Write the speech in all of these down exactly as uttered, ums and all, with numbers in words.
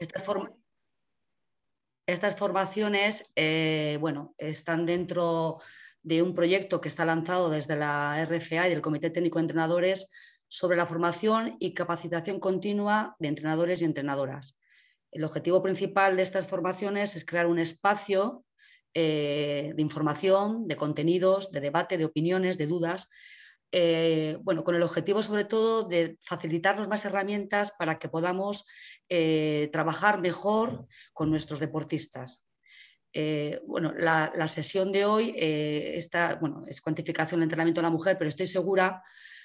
Estas, form estas formaciones eh, bueno, están dentro de un proyecto que está lanzado desde la R F A y el Comité Técnico de Entrenadores sobre la formación y capacitación continua de entrenadores y entrenadoras. El objetivo principal de estas formaciones es crear un espacio eh, de información, de contenidos, de debate, de opiniones, de dudas, eh, bueno, con el objetivo sobre todo de facilitarnos más herramientas para que podamos eh, trabajar mejor con nuestros deportistas. Eh, bueno, la, la, sesión de hoy eh, está, bueno, es cuantificación del entrenamiento de la mujer, pero estoy segura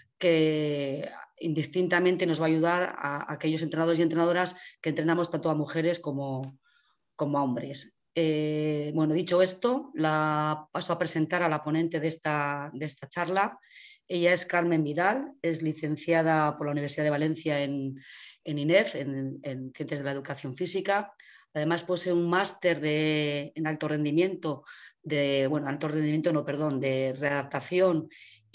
que indistintamente nos va a ayudar a, a aquellos entrenadores y entrenadoras que entrenamos tanto a mujeres como, como a hombres. Eh, bueno, dicho esto, la paso a presentar a la ponente de esta, de esta charla. Ella es Carmen Vidal, es licenciada por la Universidad de Valencia en, en I N E F, en, en Ciencias de la Educación Física. Además posee un máster en alto rendimiento, de, bueno, alto rendimiento no, perdón, de readaptación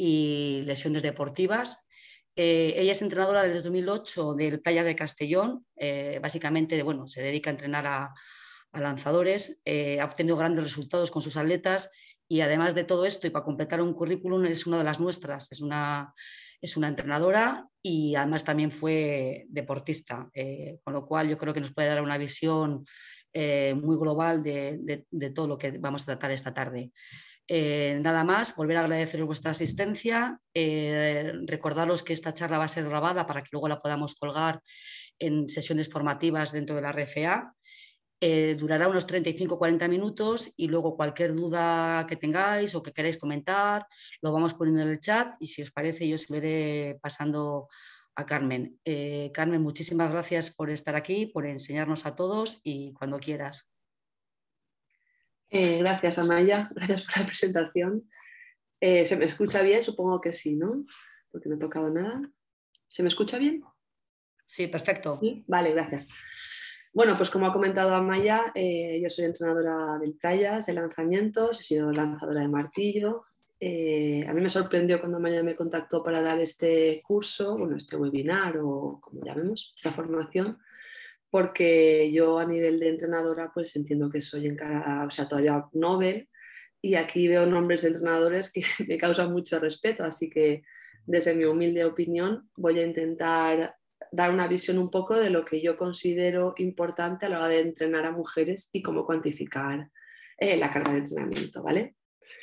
y lesiones deportivas. Eh, ella es entrenadora desde dos mil ocho del Playa de Castellón. Eh, básicamente, bueno, se dedica a entrenar a, a lanzadores. Eh, ha obtenido grandes resultados con sus atletas y además de todo esto, y para completar un currículum, es una de las nuestras. Es una, es una entrenadora y además también fue deportista, eh, con lo cual yo creo que nos puede dar una visión eh, muy global de, de, de todo lo que vamos a tratar esta tarde. Eh, nada más, volver a agradeceros vuestra asistencia, eh, recordaros que esta charla va a ser grabada para que luego la podamos colgar en sesiones formativas dentro de la R F A. Eh, durará unos treinta y cinco a cuarenta minutos y luego cualquier duda que tengáis o que queráis comentar lo vamos poniendo en el chat y si os parece yo os lo iré pasando a Carmen. Eh, Carmen, muchísimas gracias por estar aquí, por enseñarnos a todos y cuando quieras. Eh, gracias, Amaya. Gracias por la presentación. Eh, ¿Se me escucha bien? Supongo que sí, ¿no? Porque no he tocado nada. ¿Se me escucha bien? Sí, perfecto. ¿Sí? Vale, gracias. Bueno, pues como ha comentado Amaya, eh, yo soy entrenadora del Playas, de lanzamientos, he sido lanzadora de martillo. Eh, a mí me sorprendió cuando Amaya me contactó para dar este curso, bueno, este webinar o como llamemos, esta formación, porque yo a nivel de entrenadora pues entiendo que soy encargada, o sea, todavía novel, y aquí veo nombres de entrenadores que me causan mucho respeto, así que desde mi humilde opinión voy a intentar dar una visión un poco de lo que yo considero importante a la hora de entrenar a mujeres y cómo cuantificar eh, la carga de entrenamiento, ¿vale?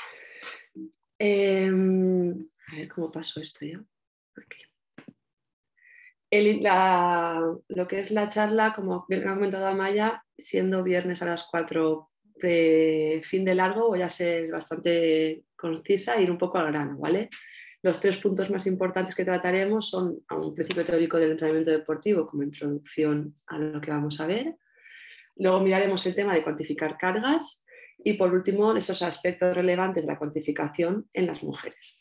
Eh, a ver cómo pasó esto ya. Aquí. El, la, lo que es la charla, como bien ha comentado Amaya, siendo viernes a las cuatro pre, fin de largo, voy a ser bastante concisa e ir un poco al grano, ¿vale? Los tres puntos más importantes que trataremos son un principio teórico del entrenamiento deportivo como introducción a lo que vamos a ver. Luego miraremos el tema de cuantificar cargas y por último esos aspectos relevantes de la cuantificación en las mujeres.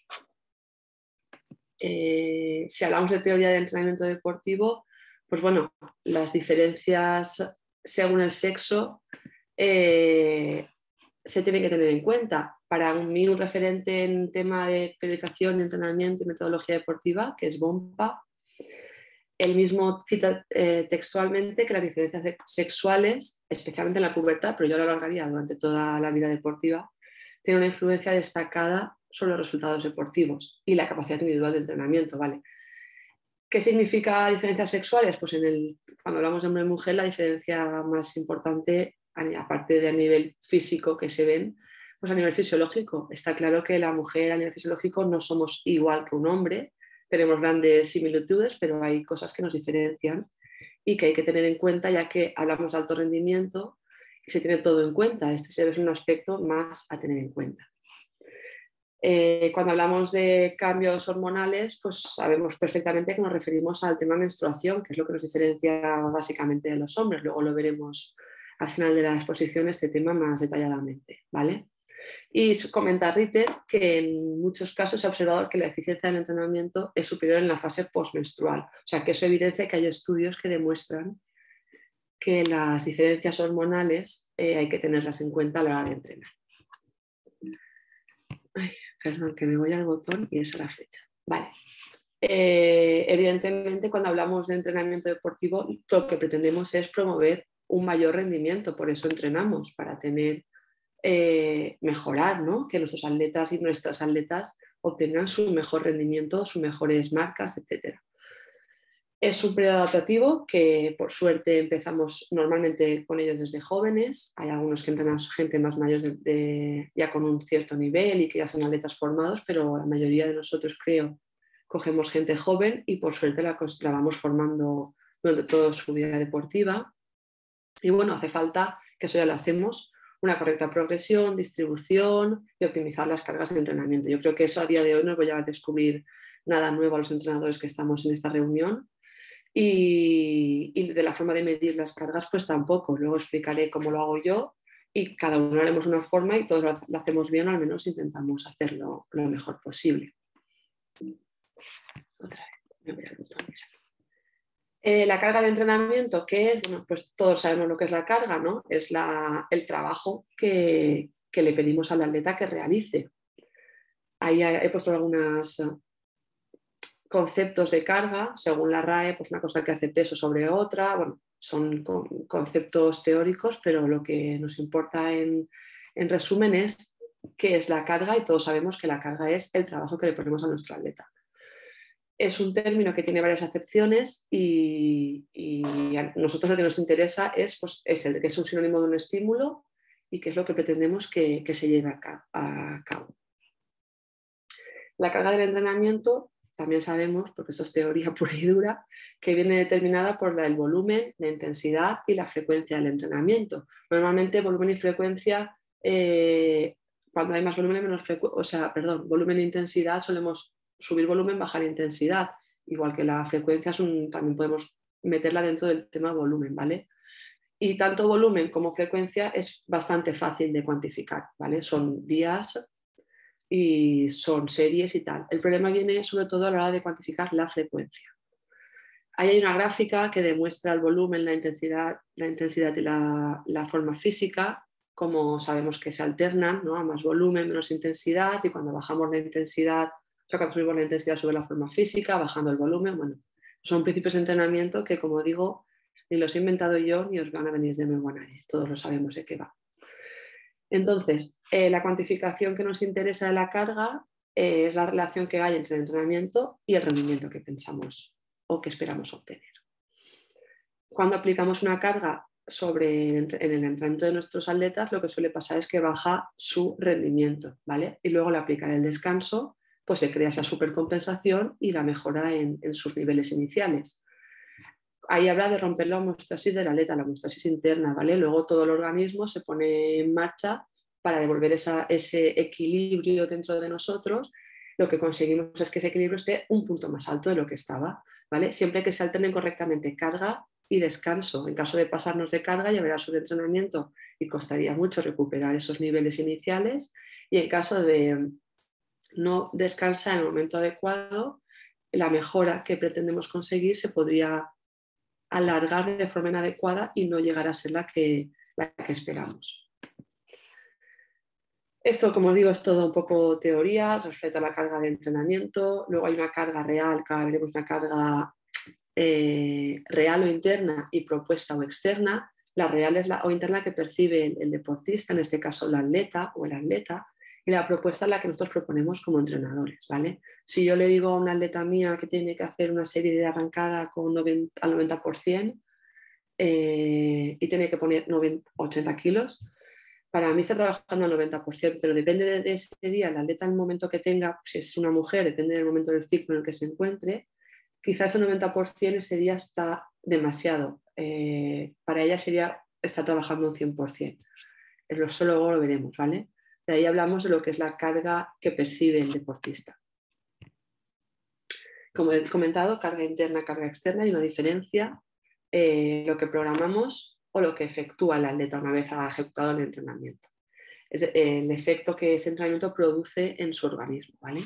Eh, si hablamos de teoría de entrenamiento deportivo, pues bueno, las diferencias según el sexo eh, se tienen que tener en cuenta. Para mí un referente en tema de periodización, entrenamiento y metodología deportiva, que es Bompa, él mismo cita eh, textualmente que las diferencias sexuales, especialmente en la pubertad, pero yo lo alargaría durante toda la vida deportiva, tienen una influencia destacada sobre los resultados deportivos y la capacidad individual de entrenamiento, ¿vale? ¿Qué significa diferencias sexuales? Pues en el, cuando hablamos de hombre y mujer, la diferencia más importante, aparte de a nivel físico que se ven, pues a nivel fisiológico. Está claro que la mujer a nivel fisiológico no somos igual que un hombre, tenemos grandes similitudes, pero hay cosas que nos diferencian y que hay que tener en cuenta, ya que hablamos de alto rendimiento y se tiene todo en cuenta. Este es un aspecto más a tener en cuenta. Eh, cuando hablamos de cambios hormonales, pues sabemos perfectamente que nos referimos al tema menstruación, que es lo que nos diferencia básicamente de los hombres. Luego lo veremos al final de la exposición este tema más detalladamente, ¿vale? Y comenta Ritter que en muchos casos se ha observado que la eficiencia del entrenamiento es superior en la fase postmenstrual. O sea, que eso evidencia que hay estudios que demuestran que las diferencias hormonales eh, hay que tenerlas en cuenta a la hora de entrenar. Ay, perdón, que me voy al botón y es a la flecha. Vale. Eh, evidentemente, cuando hablamos de entrenamiento deportivo, lo que pretendemos es promover un mayor rendimiento, por eso entrenamos, para tener, eh, mejorar, ¿no? Que nuestros atletas y nuestras atletas obtengan su mejor rendimiento, sus mejores marcas, etcétera. Es un periodo adaptativo que por suerte empezamos normalmente con ellos desde jóvenes. Hay algunos que entrenan gente más mayor de, de, ya con un cierto nivel y que ya son atletas formados, pero la mayoría de nosotros, creo, cogemos gente joven y por suerte la, la vamos formando durante toda su vida deportiva. Y bueno, hace falta, que eso ya lo hacemos, una correcta progresión, distribución y optimizar las cargas de entrenamiento. Yo creo que eso a día de hoy no voy a descubrir nada nuevo a los entrenadores que estamos en esta reunión. Y, y de la forma de medir las cargas, pues tampoco. Luego explicaré cómo lo hago yo y cada uno haremos una forma y todos lo, lo hacemos bien, o al menos intentamos hacerlo lo mejor posible. Otra vez, me voy al botón. Eh, la carga de entrenamiento, ¿qué es? Bueno, pues todos sabemos lo que es la carga, ¿no? Es la, el trabajo que, que le pedimos al atleta que realice. Ahí he, he puesto algunos conceptos de carga, según la R A E, pues una cosa que hace peso sobre otra. Bueno, son con, conceptos teóricos, pero lo que nos importa en, en resumen es qué es la carga, y todos sabemos que la carga es el trabajo que le ponemos a nuestro atleta. Es un término que tiene varias acepciones y, y a nosotros lo que nos interesa es, pues, es el que es un sinónimo de un estímulo y qué es lo que pretendemos que, que se lleve a, a cabo. La carga del entrenamiento también sabemos, porque esto es teoría pura y dura, que viene determinada por el volumen, la intensidad y la frecuencia del entrenamiento. Normalmente volumen y frecuencia, eh, cuando hay más volumen, menos frecuencia, o sea, perdón, volumen e intensidad solemos subir volumen, bajar intensidad, igual que la frecuencia es un, también podemos meterla dentro del tema volumen, ¿vale? Y tanto volumen como frecuencia es bastante fácil de cuantificar, ¿vale? Son días y son series y tal. El problema viene sobre todo a la hora de cuantificar la frecuencia. Ahí hay una gráfica que demuestra el volumen, la intensidad, la intensidad y la, la forma física, como sabemos que se alternan, ¿no? A más volumen, menos intensidad, y cuando bajamos la intensidad, o sea, cuando subimos la intensidad sube la forma física, bajando el volumen. Bueno, son principios de entrenamiento que, como digo, ni los he inventado yo ni os van a venir de nuevo a nadie, todos lo sabemos de qué va. Entonces, eh, la cuantificación que nos interesa de la carga eh, es la relación que hay entre el entrenamiento y el rendimiento que pensamos o que esperamos obtener. Cuando aplicamos una carga sobre en el entrenamiento de nuestros atletas, lo que suele pasar es que baja su rendimiento, ¿vale? Y luego al aplicar el descanso, pues se crea esa supercompensación y la mejora en, en sus niveles iniciales. Ahí habla de romper la homeostasis del atleta, la homeostasis interna, ¿vale? Luego todo el organismo se pone en marcha para devolver esa, ese equilibrio dentro de nosotros. Lo que conseguimos es que ese equilibrio esté un punto más alto de lo que estaba, ¿vale? Siempre que se alternen correctamente carga y descanso. En caso de pasarnos de carga, ya verá sobre entrenamiento y costaría mucho recuperar esos niveles iniciales. Y en caso de no descansar en el momento adecuado, la mejora que pretendemos conseguir se podría alargar de forma inadecuada y no llegar a ser la que, la que esperamos. Esto, como os digo, es todo un poco teoría, respecto a la carga de entrenamiento. Luego hay una carga real, que ahora veremos una carga eh, real o interna y propuesta o externa. La real es la o interna que percibe el, el deportista, en este caso la atleta o el atleta, y la propuesta es la que nosotros proponemos como entrenadores, ¿vale? Si yo le digo a una atleta mía que tiene que hacer una serie de arrancada con noventa, al noventa por ciento eh, y tiene que poner noventa, ochenta kilos, para mí está trabajando al noventa por ciento, pero depende de, de ese día, la atleta en el momento que tenga, si es una mujer, depende del momento del ciclo en el que se encuentre, quizás el noventa por ciento ese día está demasiado. Eh, para ella sería estar trabajando un cien por ciento. Eso luego lo veremos, ¿vale? De ahí hablamos de lo que es la carga que percibe el deportista. Como he comentado, carga interna, carga externa, hay una diferencia. Eh, lo que programamos o lo que efectúa el atleta una vez ha ejecutado el entrenamiento. Es el efecto que ese entrenamiento produce en su organismo, ¿vale?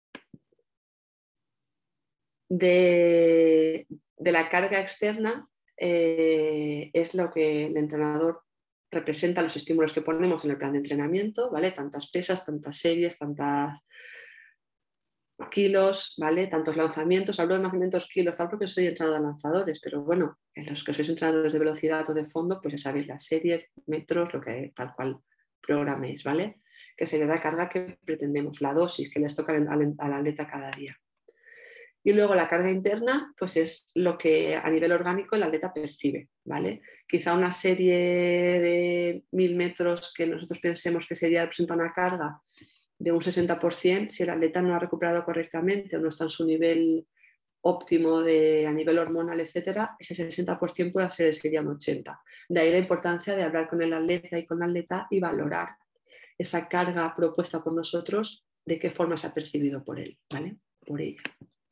De, de la carga externa eh, es lo que el entrenador representa, los estímulos que ponemos en el plan de entrenamiento, ¿vale? Tantas pesas, tantas series, tantas, kilos, ¿vale? Tantos lanzamientos, hablo de lanzamientos kilos, tal porque soy entrenador de lanzadores, pero bueno, en los que sois entrenadores de velocidad o de fondo, pues ya sabéis las series, metros, lo que tal cual programéis, ¿vale? Que sería la carga que pretendemos, la dosis que les toca al, al atleta cada día. Y luego la carga interna, pues es lo que a nivel orgánico el atleta percibe, ¿vale? Quizá una serie de mil metros que nosotros pensemos que sería representa una carga de un sesenta por ciento, si el atleta no ha recuperado correctamente o no está en su nivel óptimo de, a nivel hormonal, etcétera, ese sesenta por ciento puede ser sería un ochenta por ciento. De ahí la importancia de hablar con el atleta y con la atleta y valorar esa carga propuesta por nosotros, de qué forma se ha percibido por él, ¿vale? Por ella.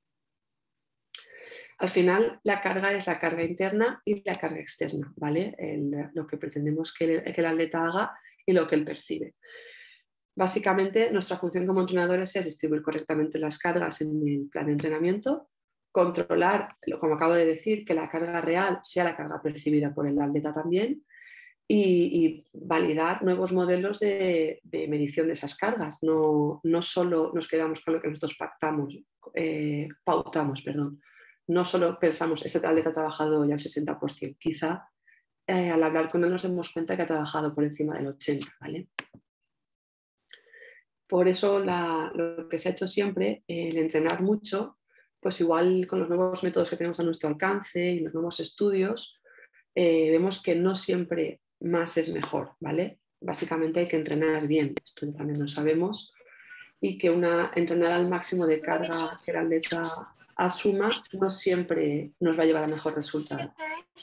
Al final, la carga es la carga interna y la carga externa, ¿vale? El, lo que pretendemos que el, que el atleta haga y lo que él percibe. Básicamente, nuestra función como entrenadores es distribuir correctamente las cargas en el plan de entrenamiento, controlar, como acabo de decir, que la carga real sea la carga percibida por el atleta también y, y validar nuevos modelos de, de medición de esas cargas. No, no solo nos quedamos con lo que nosotros pactamos, eh, pautamos, perdón. No solo pensamos, este atleta ha trabajado ya el sesenta por ciento, quizá eh, al hablar con él nos demos cuenta que ha trabajado por encima del ochenta por ciento, ¿vale? Por eso la, lo que se ha hecho siempre, el entrenar mucho, pues igual con los nuevos métodos que tenemos a nuestro alcance y los nuevos estudios, eh, vemos que no siempre más es mejor, ¿vale? Básicamente hay que entrenar bien, esto también lo sabemos, y que una, entrenar al máximo de carga que el atleta asuma no siempre nos va a llevar a mejor resultado.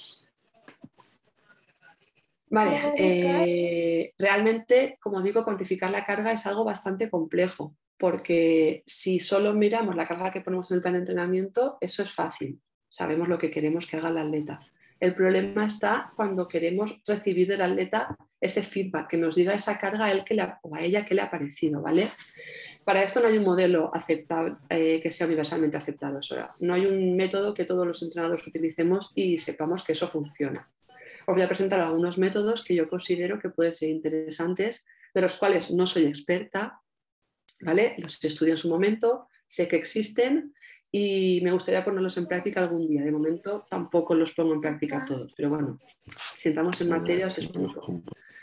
Vale, eh, realmente, como digo, cuantificar la carga es algo bastante complejo, porque si solo miramos la carga que ponemos en el plan de entrenamiento, eso es fácil, sabemos lo que queremos que haga el atleta. El problema está cuando queremos recibir del atleta ese feedback, que nos diga esa carga a él que le ha, o a ella que le ha parecido, ¿vale? Para esto no hay un modelo aceptable, eh, que sea universalmente aceptado. O sea, no hay un método que todos los entrenadores utilicemos y sepamos que eso funciona. Os voy a presentar algunos métodos que yo considero que pueden ser interesantes, de los cuales no soy experta, ¿vale? Los estudié en su momento, sé que existen y me gustaría ponerlos en práctica algún día. De momento tampoco los pongo en práctica todos, pero bueno, si entramos en materia os explico.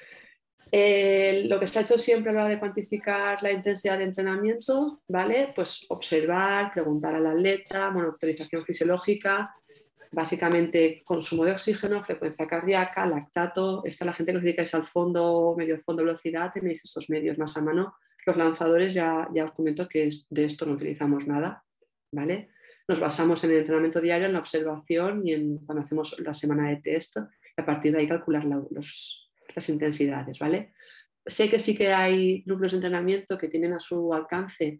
Eh, lo que se ha hecho siempre a la hora de cuantificar la intensidad de entrenamiento, ¿vale? Pues observar, preguntar al atleta, monitorización fisiológica, básicamente consumo de oxígeno, frecuencia cardíaca, lactato. Esta la gente que os dedicáis al fondo, medio fondo, velocidad, tenéis estos medios más a mano. Los lanzadores ya, ya os comento que de esto no utilizamos nada, ¿vale? Nos basamos en el entrenamiento diario, en la observación y en cuando hacemos la semana de test, y a partir de ahí calcular la, los las intensidades, ¿vale? Sé que sí que hay núcleos de entrenamiento que tienen a su alcance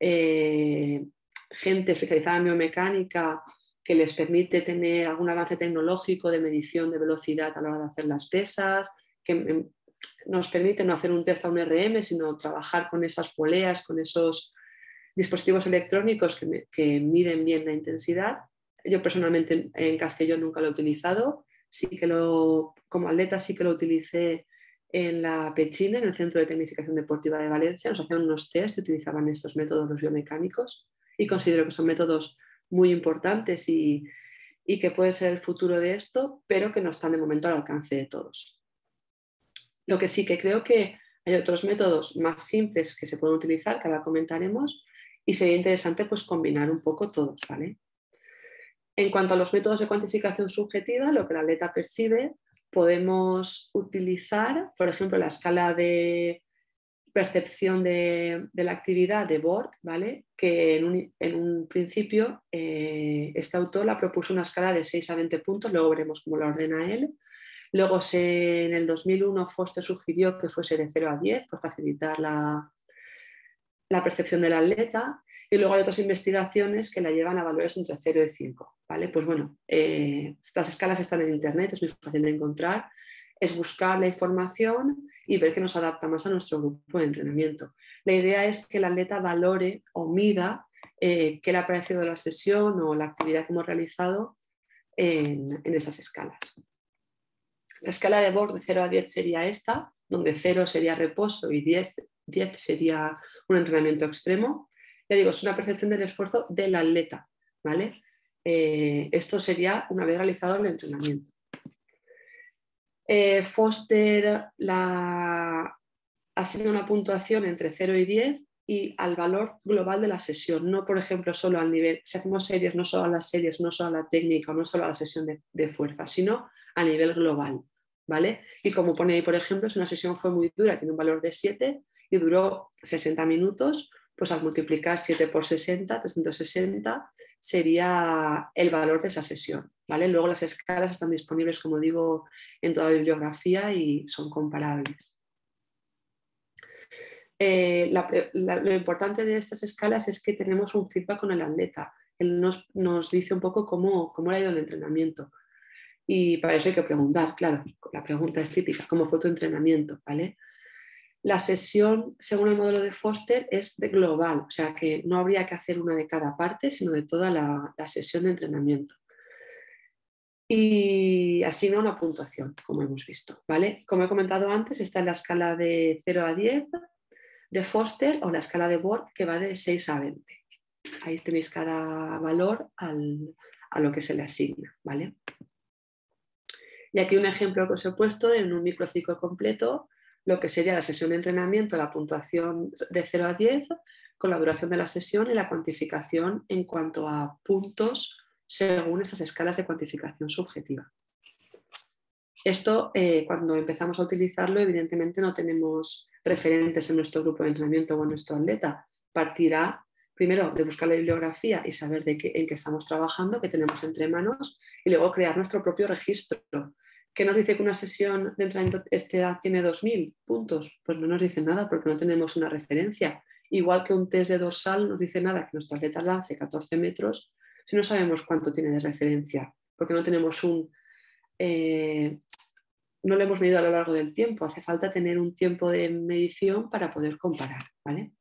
eh, gente especializada en biomecánica que les permite tener algún avance tecnológico de medición de velocidad a la hora de hacer las pesas, que nos permite no hacer un test a un R M, sino trabajar con esas poleas, con esos dispositivos electrónicos que, me, que miden bien la intensidad. Yo personalmente en Castellón nunca lo he utilizado. Sí que lo, como atleta sí que lo utilicé en la Pechine, en el Centro de Tecnificación Deportiva de Valencia. Nos hacían unos test y utilizaban estos métodos los biomecánicos y considero que son métodos muy importantes y, y que puede ser el futuro de esto, pero que no están de momento al alcance de todos. Lo que sí que creo que hay otros métodos más simples que se pueden utilizar, que ahora comentaremos, y sería interesante pues combinar un poco todos, ¿vale? En cuanto a los métodos de cuantificación subjetiva, lo que el atleta percibe, podemos utilizar, por ejemplo, la escala de percepción de, de la actividad de Borg, ¿vale? Que en un, en un principio eh, este autor la propuso una escala de seis a veinte puntos, luego veremos cómo la ordena él. Luego se, en el dos mil uno Foster sugirió que fuese de cero a diez por facilitar la, la percepción del atleta. Y luego hay otras investigaciones que la llevan a valores entre cero y cinco, ¿vale? Pues bueno, eh, estas escalas están en internet, es muy fácil de encontrar, es buscar la información y ver qué nos adapta más a nuestro grupo de entrenamiento. La idea es que el atleta valore o mida eh, qué le ha parecido la sesión o la actividad que hemos realizado en, en estas escalas. La escala de Borg de cero a diez sería esta, donde cero sería reposo y diez, diez sería un entrenamiento extremo. ya digo, es una percepción del esfuerzo del atleta, ¿vale? Eh, esto sería una vez realizado el entrenamiento. Eh, Foster la, asigna una puntuación entre cero y diez y al valor global de la sesión, no por ejemplo solo al nivel, si hacemos series, no solo a las series, no solo a la técnica, no solo a la sesión de, de fuerza, sino a nivel global, ¿vale? Y como pone ahí, por ejemplo, si una sesión fue muy dura, tiene un valor de siete y duró sesenta minutos, pues al multiplicar siete por sesenta, trescientos sesenta, sería el valor de esa sesión, ¿vale? Luego las escalas están disponibles, como digo, en toda la bibliografía y son comparables. Eh, la, la, lo importante de estas escalas es que tenemos un feedback con el atleta. Él nos, nos dice un poco cómo, cómo le ha ido el entrenamiento. Y para eso hay que preguntar, claro, la pregunta es típica, ¿cómo fue tu entrenamiento? ¿Vale? La sesión, según el modelo de Foster, es de global, o sea que no habría que hacer una de cada parte, sino de toda la, la sesión de entrenamiento. Y asigna una puntuación, como hemos visto, ¿vale? Como he comentado antes, está en la escala de cero a diez de Foster o la escala de Borg, que va de seis a veinte. Ahí tenéis cada valor al, a lo que se le asigna, ¿vale? Y aquí un ejemplo que os he puesto en un microciclo completo, lo que sería la sesión de entrenamiento, la puntuación de cero a diez, con la duración de la sesión y la cuantificación en cuanto a puntos según estas escalas de cuantificación subjetiva. Esto, eh, cuando empezamos a utilizarlo, evidentemente no tenemos referentes en nuestro grupo de entrenamiento o en nuestro atleta. Partirá primero de buscar la bibliografía y saber de qué, en qué estamos trabajando, qué tenemos entre manos, y luego crear nuestro propio registro. ¿Qué nos dice que una sesión de entrenamiento este tiene dos mil puntos? Pues no nos dice nada porque no tenemos una referencia. Igual que un test de dorsal nos dice nada que nuestro atleta lance catorce metros si no sabemos cuánto tiene de referencia, porque no tenemos un... Eh, no lo hemos medido a lo largo del tiempo, hace falta tener un tiempo de medición para poder comparar, ¿vale?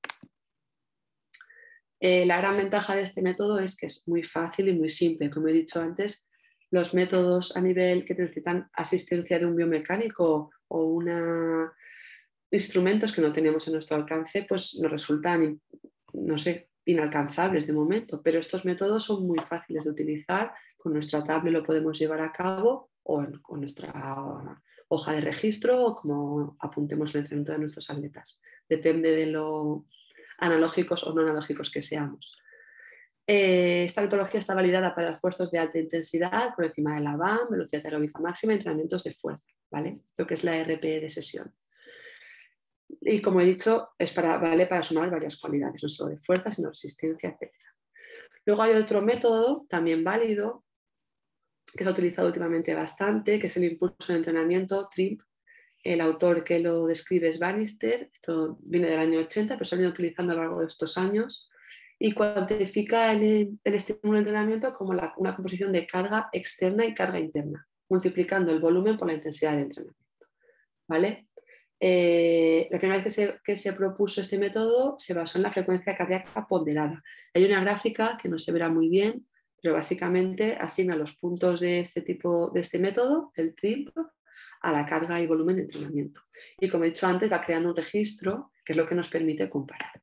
Eh, la gran ventaja de este método es que es muy fácil y muy simple. Como he dicho antes, los métodos a nivel que necesitan asistencia de un biomecánico o una... instrumentos que no tenemos en nuestro alcance, pues nos resultan, no sé, inalcanzables de momento, pero estos métodos son muy fáciles de utilizar. Con nuestra tablet lo podemos llevar a cabo o con nuestra hoja de registro o como apuntemos el entrenamiento de nuestros atletas. Depende de lo analógicos o no analógicos que seamos. Eh, esta metodología está validada para esfuerzos de alta intensidad por encima de la B A M, velocidad aeróbica máxima y entrenamientos de fuerza, ¿vale? Lo que es la R P E de sesión. Y como he dicho, es para, vale para sumar varias cualidades, no solo de fuerza, sino resistencia, etcétera. Luego hay otro método también válido, que se ha utilizado últimamente bastante, que es el impulso de entrenamiento, T R I M P. El autor que lo describe es Bannister, esto viene del año ochenta, pero se ha venido utilizando a lo largo de estos años, y cuantifica el, el estímulo de entrenamiento como la, una composición de carga externa y carga interna, multiplicando el volumen por la intensidad de entrenamiento, ¿vale? Eh, la primera vez que se, que se propuso este método se basó en la frecuencia cardíaca ponderada. Hay una gráfica que no se verá muy bien, pero básicamente asigna los puntos de este tipo, de este método, del T R I M P, a la carga y volumen de entrenamiento. Y como he dicho antes, va creando un registro, que es lo que nos permite comparar.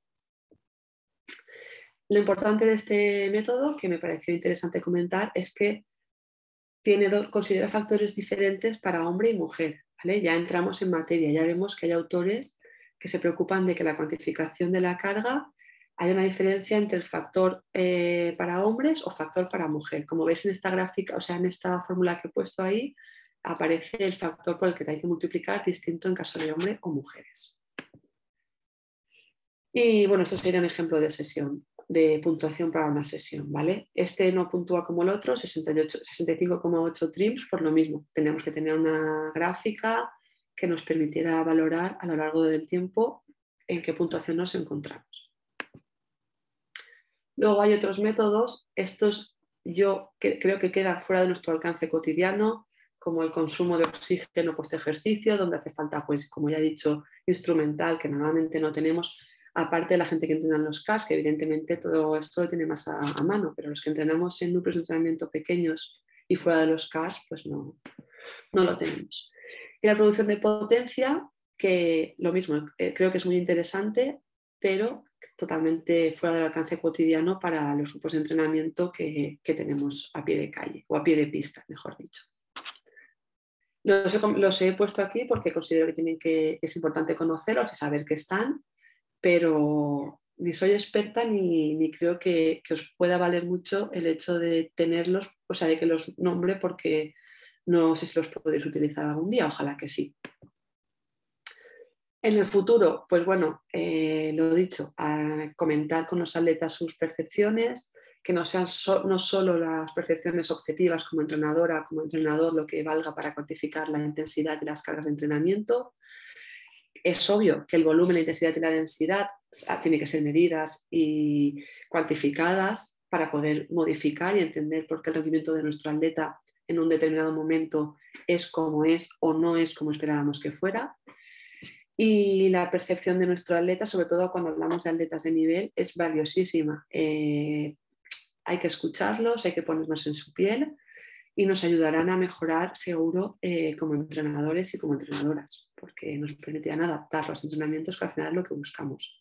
Lo importante de este método, que me pareció interesante comentar, es que tiene dos, considera factores diferentes para hombre y mujer. ¿Vale? Ya entramos en materia, ya vemos que hay autores que se preocupan de que la cuantificación de la carga haya una diferencia entre el factor eh, para hombres o factor para mujer. Como veis en esta gráfica, o sea, en esta fórmula que he puesto ahí, aparece el factor por el que hay que multiplicar distinto en caso de hombre o mujeres. Y bueno, esto sería un ejemplo de sesión, de puntuación para una sesión, ¿vale? Este no puntúa como el otro, sesenta y cinco coma ocho T R I M Ps, por lo mismo. Tenemos que tener una gráfica que nos permitiera valorar a lo largo del tiempo en qué puntuación nos encontramos. Luego hay otros métodos, estos yo que, creo que quedan fuera de nuestro alcance cotidiano, como el consumo de oxígeno post ejercicio, donde hace falta, pues, como ya he dicho, instrumental, que normalmente no tenemos, aparte de la gente que entrena en los C A S, que evidentemente todo esto lo tiene más a, a mano, pero los que entrenamos en núcleos de entrenamiento pequeños y fuera de los C A S, pues no, no lo tenemos. Y la producción de potencia, que lo mismo, eh, creo que es muy interesante, pero totalmente fuera del alcance cotidiano para los grupos de entrenamiento que, que tenemos a pie de calle o a pie de pista, mejor dicho. Los he, los he puesto aquí porque considero que, tienen que es importante conocerlos y saber que están, pero ni soy experta ni, ni creo que, que os pueda valer mucho el hecho de tenerlos, o sea, de que los nombre, porque no sé si los podréis utilizar algún día, ojalá que sí. En el futuro, pues bueno, eh, lo dicho, a comentar con los atletas sus percepciones, que no sean so, no solo las percepciones objetivas como entrenadora, como entrenador, lo que valga para cuantificar la intensidad y las cargas de entrenamiento. Es obvio que el volumen, la intensidad y la densidad tienen que ser medidas y cuantificadas para poder modificar y entender por qué el rendimiento de nuestro atleta en un determinado momento es como es o no es como esperábamos que fuera. Y la percepción de nuestro atleta, sobre todo cuando hablamos de atletas de nivel, es valiosísima. Eh, hay que escucharlos, hay que ponernos en su piel y nos ayudarán a mejorar seguro eh, como entrenadores y como entrenadoras, porque nos permitirán adaptar los entrenamientos, que al final es lo que buscamos.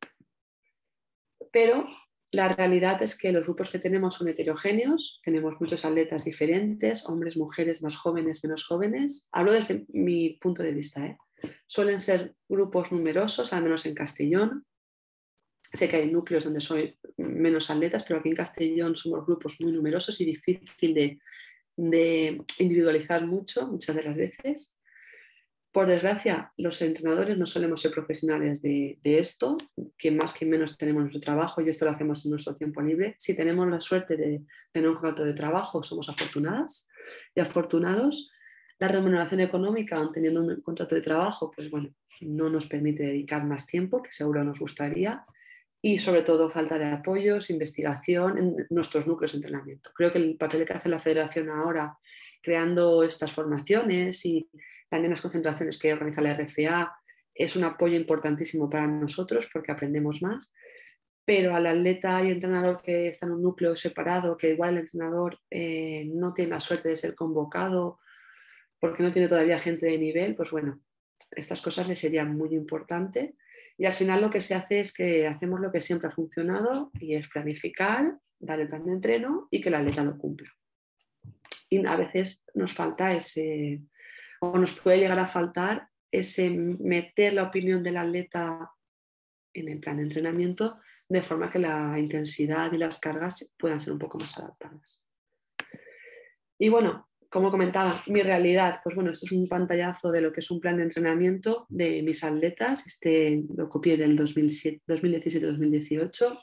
Pero la realidad es que los grupos que tenemos son heterogéneos, tenemos muchos atletas diferentes, hombres, mujeres, más jóvenes, menos jóvenes. Hablo desde mi punto de vista, ¿eh? Suelen ser grupos numerosos, al menos en Castellón. Sé que hay núcleos donde son menos atletas, pero aquí en Castellón somos grupos muy numerosos y difícil de, de individualizar mucho, muchas de las veces. Por desgracia, los entrenadores no solemos ser profesionales de, de esto, que más que menos tenemos nuestro trabajo y esto lo hacemos en nuestro tiempo libre. Si tenemos la suerte de tener un contrato de trabajo, somos afortunadas y afortunados. La remuneración económica, aun teniendo un contrato de trabajo, pues bueno, no nos permite dedicar más tiempo, que seguro nos gustaría, y sobre todo falta de apoyos, investigación en nuestros núcleos de entrenamiento. Creo que el papel que hace la Federación ahora, creando estas formaciones y también las concentraciones que organiza la R F A, es un apoyo importantísimo para nosotros porque aprendemos más, pero al atleta y entrenador que está en un núcleo separado, que igual el entrenador eh, no tiene la suerte de ser convocado porque no tiene todavía gente de nivel, pues bueno, estas cosas le serían muy importantes. Y al final lo que se hace es que hacemos lo que siempre ha funcionado y es planificar, dar el plan de entreno y que el atleta lo cumpla. Y a veces nos falta ese, o nos puede llegar a faltar ese meter la opinión del atleta en el plan de entrenamiento de forma que la intensidad y las cargas puedan ser un poco más adaptadas. Y bueno, como comentaba, mi realidad, pues bueno, esto es un pantallazo de lo que es un plan de entrenamiento de mis atletas. Este lo copié del dos mil diecisiete dos mil dieciocho.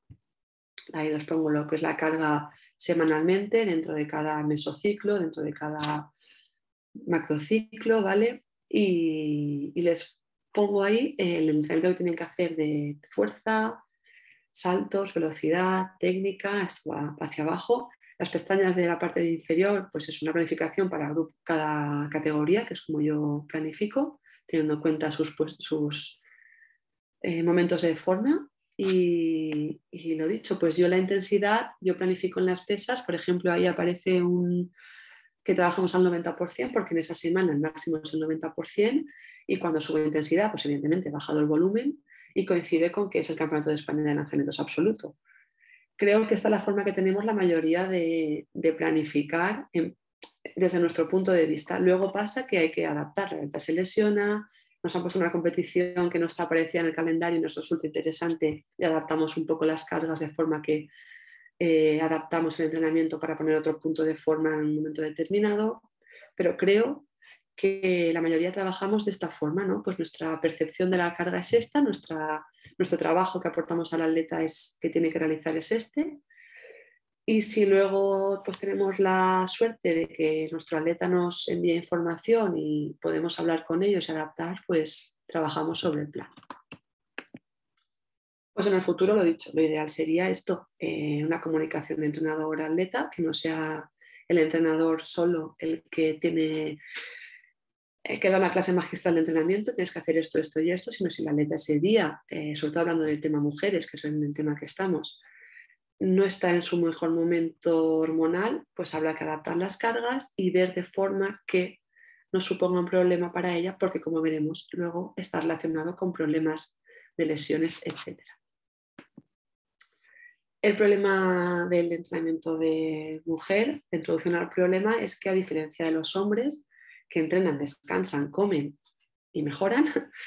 Ahí os pongo lo que es la carga semanalmente dentro de cada mesociclo, dentro de cada macrociclo, ¿vale? Y, y les pongo ahí el entrenamiento que tienen que hacer de fuerza, saltos, velocidad, técnica, esto va hacia abajo. Las pestañas de la parte inferior, pues es una planificación para cada categoría, que es como yo planifico, teniendo en cuenta sus, pues, sus eh, momentos de forma. Y, y lo dicho, pues yo la intensidad, yo planifico en las pesas, por ejemplo, ahí aparece un que trabajamos al noventa por ciento, porque en esa semana el máximo es el noventa por ciento, y cuando sube intensidad, pues evidentemente ha bajado el volumen y coincide con que es el Campeonato de España de lanzamientos absoluto. Creo que esta es la forma que tenemos la mayoría de, de planificar en, desde nuestro punto de vista. Luego pasa que hay que adaptar, la atleta se lesiona, nos han puesto una competición que no está aparecida en el calendario y nos resulta interesante y adaptamos un poco las cargas de forma que Eh, adaptamos el entrenamiento para poner otro punto de forma en un momento determinado, pero creo que la mayoría trabajamos de esta forma, ¿no? Pues nuestra percepción de la carga es esta, nuestra, nuestro trabajo que aportamos al atleta es, que tiene que realizar es este, y si luego pues tenemos la suerte de que nuestro atleta nos envíe información y podemos hablar con ellos y adaptar, pues trabajamos sobre el plan. Pues en el futuro, lo dicho, lo ideal sería esto, eh, una comunicación de entrenador-atleta, que no sea el entrenador solo el que tiene, el que da una clase magistral de entrenamiento, tienes que hacer esto, esto y esto, sino si el atleta ese día, eh, sobre todo hablando del tema mujeres, que es el tema que estamos, no está en su mejor momento hormonal, pues habrá que adaptar las cargas y ver de forma que no suponga un problema para ella, porque como veremos, luego está relacionado con problemas de lesiones, etcétera. El problema del entrenamiento de mujer, de introducción al problema, es que a diferencia de los hombres que entrenan, descansan, comen y mejoran,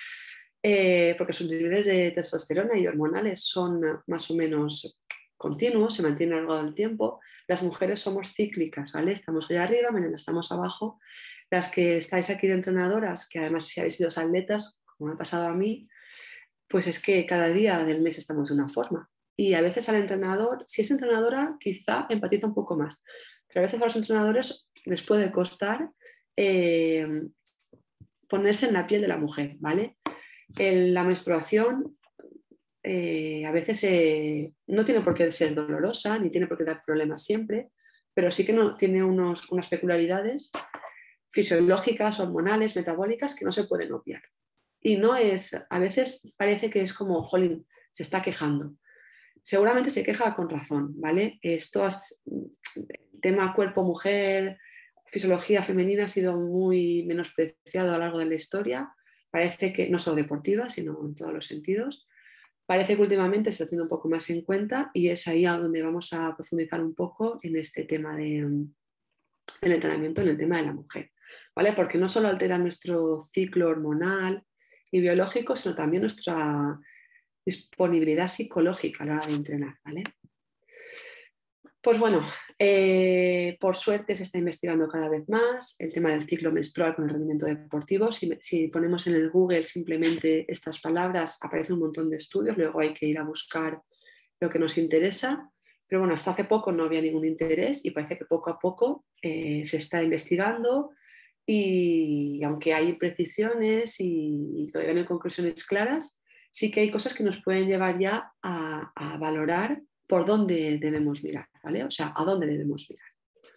eh, porque sus niveles de testosterona y hormonales son más o menos continuos, se mantienen a lo largo del tiempo, las mujeres somos cíclicas, ¿vale? Estamos hoy arriba, mañana estamos abajo. Las que estáis aquí de entrenadoras, que además si habéis sido atletas, como me ha pasado a mí, pues es que cada día del mes estamos de una forma. Y a veces al entrenador, si es entrenadora, quizá empatiza un poco más, pero a veces a los entrenadores les puede costar eh, ponerse en la piel de la mujer, ¿vale? En la menstruación eh, a veces eh, no tiene por qué ser dolorosa, ni tiene por qué dar problemas siempre, pero sí que no, tiene unos, unas peculiaridades fisiológicas, hormonales, metabólicas que no se pueden obviar. Y no es, a veces parece que es como, jolín, se está quejando. Seguramente se queja con razón, ¿vale? Esto, el tema cuerpo-mujer, fisiología femenina ha sido muy menospreciado a lo largo de la historia. Parece que, no solo deportiva, sino en todos los sentidos. Parece que últimamente se está teniendo un poco más en cuenta y es ahí a donde vamos a profundizar un poco en este tema de, del entrenamiento, en el tema de la mujer, ¿vale? Porque no solo altera nuestro ciclo hormonal y biológico, sino también nuestra disponibilidad psicológica a la hora de entrenar, ¿vale? Pues bueno, eh, por suerte se está investigando cada vez más el tema del ciclo menstrual con el rendimiento deportivo. Si, si ponemos en el Google simplemente estas palabras, aparece un montón de estudios, luego hay que ir a buscar lo que nos interesa. Pero bueno, hasta hace poco no había ningún interés y parece que poco a poco eh, se está investigando y aunque hay imprecisiones y, y todavía no hay conclusiones claras, sí que hay cosas que nos pueden llevar ya a, a valorar por dónde debemos mirar, ¿vale? O sea, a dónde debemos mirar.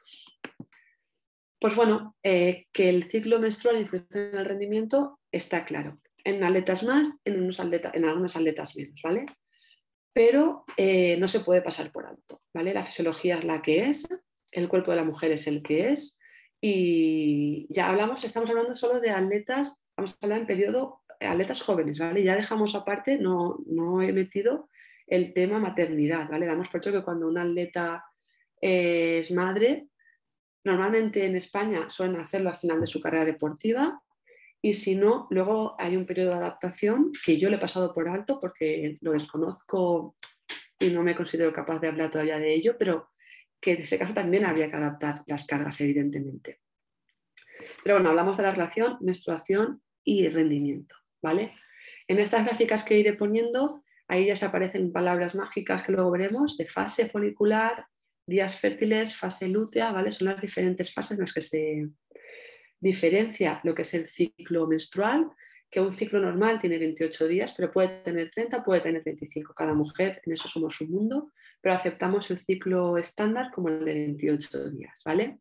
Pues bueno, eh, que el ciclo menstrual influye en el rendimiento está claro. En atletas más, en, unos atleta, en algunos atletas menos, ¿vale? Pero eh, no se puede pasar por alto, ¿vale? La fisiología es la que es, el cuerpo de la mujer es el que es y ya hablamos, estamos hablando solo de atletas, vamos a hablar en periodo atletas jóvenes, ¿vale? Ya dejamos aparte, no, no he metido el tema maternidad, ¿vale? Damos por hecho que cuando una atleta eh, es madre, normalmente en España suelen hacerlo al final de su carrera deportiva y si no, luego hay un periodo de adaptación que yo le he pasado por alto porque lo desconozco y no me considero capaz de hablar todavía de ello, pero que en ese caso también habría que adaptar las cargas, evidentemente. Pero bueno, hablamos de la relación menstruación y rendimiento, ¿vale? En estas gráficas que iré poniendo, ahí ya se aparecen palabras mágicas que luego veremos de fase folicular, días fértiles, fase lútea, ¿vale? Son las diferentes fases en las que se diferencia lo que es el ciclo menstrual, que un ciclo normal tiene veintiocho días, pero puede tener treinta, puede tener veinticinco. Cada mujer, en eso somos un mundo, pero aceptamos el ciclo estándar como el de veintiocho días, ¿vale?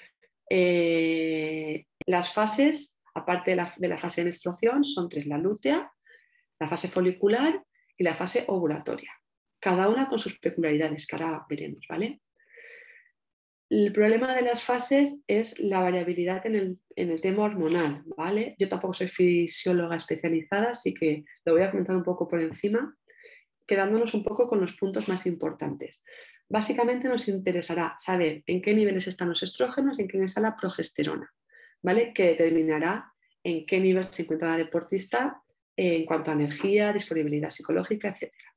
Eh, las fases, aparte de la, de la fase de menstruación, son tres: la lútea, la fase folicular y la fase ovulatoria. Cada una con sus peculiaridades, que ahora veremos, ¿vale? El problema de las fases es la variabilidad en el, en el tema hormonal, ¿vale? Yo tampoco soy fisióloga especializada, así que lo voy a comentar un poco por encima, quedándonos un poco con los puntos más importantes. Básicamente nos interesará saber en qué niveles están los estrógenos y en qué nivel está la progesterona, ¿vale? Que determinará en qué nivel se encuentra la deportista en cuanto a energía, disponibilidad psicológica, etcétera.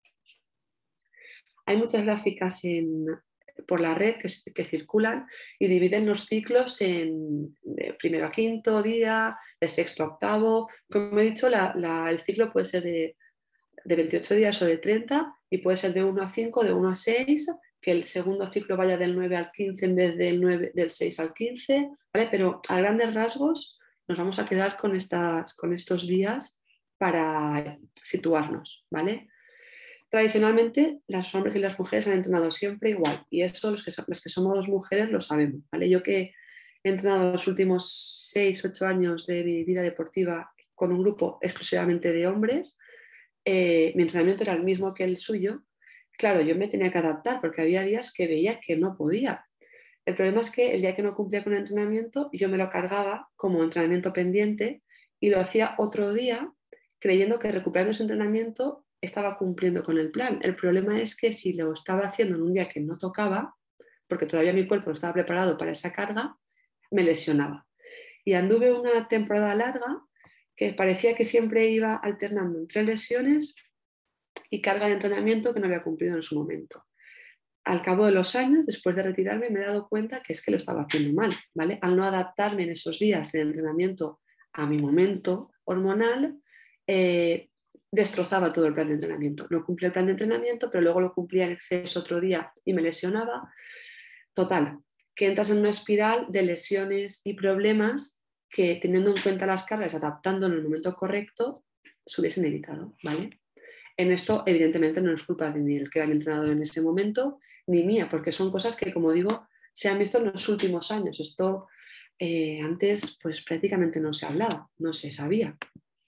Hay muchas gráficas en, por la red que, que circulan y dividen los ciclos en de primero a quinto día, de sexto a octavo. Como he dicho, la, la, el ciclo puede ser de, de veintiocho días o de treinta y puede ser de uno a cinco, de uno a seis, que el segundo ciclo vaya del nueve al quince en vez del, nueve, del seis al quince, ¿vale? Pero a grandes rasgos nos vamos a quedar con, estas, con estos días para situarnos, ¿vale? Tradicionalmente, los hombres y las mujeres han entrenado siempre igual y eso los que, los que somos mujeres lo sabemos, ¿vale? Yo que he entrenado los últimos seis, ocho años de mi vida deportiva con un grupo exclusivamente de hombres, eh, mi entrenamiento era el mismo que el suyo. Claro, yo me tenía que adaptar porque había días que veía que no podía. El problema es que el día que no cumplía con el entrenamiento, yo me lo cargaba como entrenamiento pendiente y lo hacía otro día creyendo que recuperando ese entrenamiento estaba cumpliendo con el plan. El problema es que si lo estaba haciendo en un día que no tocaba, porque todavía mi cuerpo no estaba preparado para esa carga, me lesionaba. Y anduve una temporada larga que parecía que siempre iba alternando entre lesiones y carga de entrenamiento que no había cumplido en su momento. Al cabo de los años, después de retirarme, me he dado cuenta que es que lo estaba haciendo mal, ¿vale? Al no adaptarme en esos días de entrenamiento a mi momento hormonal, eh, destrozaba todo el plan de entrenamiento. No cumplía el plan de entrenamiento, pero luego lo cumplía en exceso otro día y me lesionaba. Total, que entras en una espiral de lesiones y problemas que, teniendo en cuenta las cargas, adaptando en el momento correcto, se hubiesen evitado, ¿vale? En esto, evidentemente, no es culpa de ni el que era mi entrenador en ese momento, ni mía, porque son cosas que, como digo, se han visto en los últimos años. Esto eh, antes, pues prácticamente no se hablaba, no se sabía.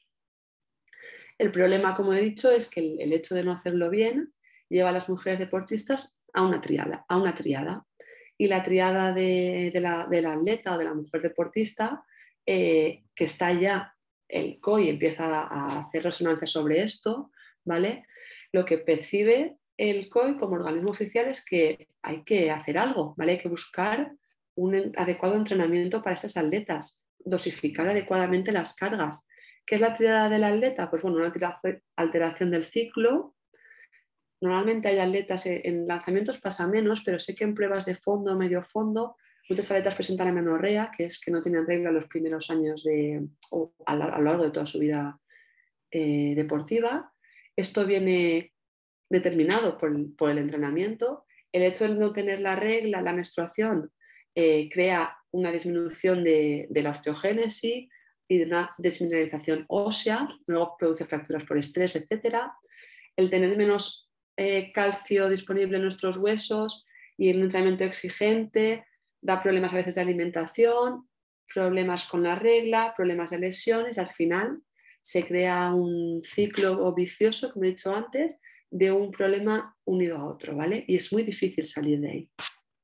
El problema, como he dicho, es que el, el hecho de no hacerlo bien lleva a las mujeres deportistas a una triada, a una triada. Y la triada de, de, la, de la atleta o de la mujer deportista, eh, que está ya el C O I empieza a hacer resonancia sobre esto, ¿vale? Lo que percibe el C O I como organismo oficial es que hay que hacer algo, ¿vale? Hay que buscar un adecuado entrenamiento para estas atletas, dosificar adecuadamente las cargas. ¿Qué es la triada del atleta? Pues bueno, una alteración del ciclo. Normalmente hay atletas en lanzamientos, pasa menos, pero sé que en pruebas de fondo, medio fondo, muchas atletas presentan amenorrea, que es que no tienen regla los primeros años de, o a lo largo de toda su vida eh, deportiva. Esto viene determinado por el, por el entrenamiento. El hecho de no tener la regla, la menstruación, eh, crea una disminución de, de la osteogénesis y de una desmineralización ósea, luego produce fracturas por estrés, etcétera. El tener menos eh, calcio disponible en nuestros huesos y el entrenamiento exigente da problemas a veces de alimentación, problemas con la regla, problemas de lesiones. Al final se crea un ciclo vicioso, como he dicho antes, de un problema unido a otro, ¿vale? Y es muy difícil salir de ahí.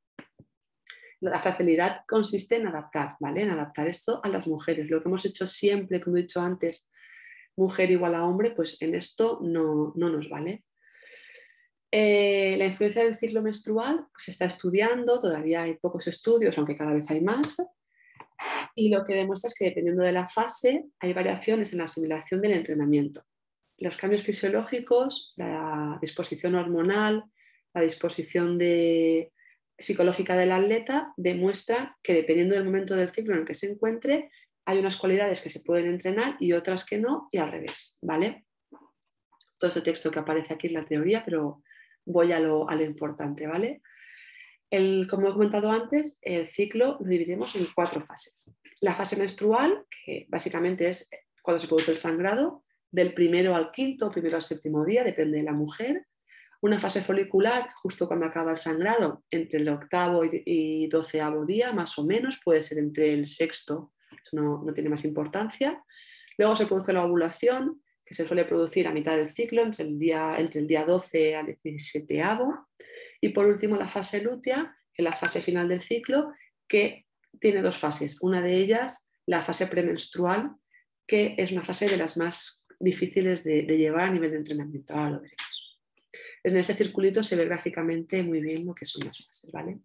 La facilidad consiste en adaptar, ¿vale? En adaptar esto a las mujeres. Lo que hemos hecho siempre, como he dicho antes, mujer igual a hombre, pues en esto no, no nos vale. Eh, la influencia del ciclo menstrual se está estudiando, todavía hay pocos estudios, aunque cada vez hay más, y lo que demuestra es que dependiendo de la fase hay variaciones en la asimilación del entrenamiento. Los cambios fisiológicos, la disposición hormonal, la disposición de, psicológica del atleta demuestra que dependiendo del momento del ciclo en el que se encuentre, hay unas cualidades que se pueden entrenar y otras que no, y al revés, ¿vale? Todo este texto que aparece aquí es la teoría, pero voy a lo, a lo importante, ¿vale? El, como he comentado antes, el ciclo lo dividimos en cuatro fases. La fase menstrual, que básicamente es cuando se produce el sangrado, del primero al quinto, primero al séptimo día, depende de la mujer. Una fase folicular, justo cuando acaba el sangrado, entre el octavo y doceavo día, más o menos, puede ser entre el sexto, eso no, no tiene más importancia. Luego se produce la ovulación, que se suele producir a mitad del ciclo, entre el día, entre el día doce al diecisiete. Y por último la fase lútea, que es la fase final del ciclo, que tiene dos fases. Una de ellas, la fase premenstrual, que es una fase de las más difíciles de, de llevar a nivel de entrenamiento. Ahora lo veremos. En ese circulito se ve gráficamente muy bien lo que son las fases, ¿vale?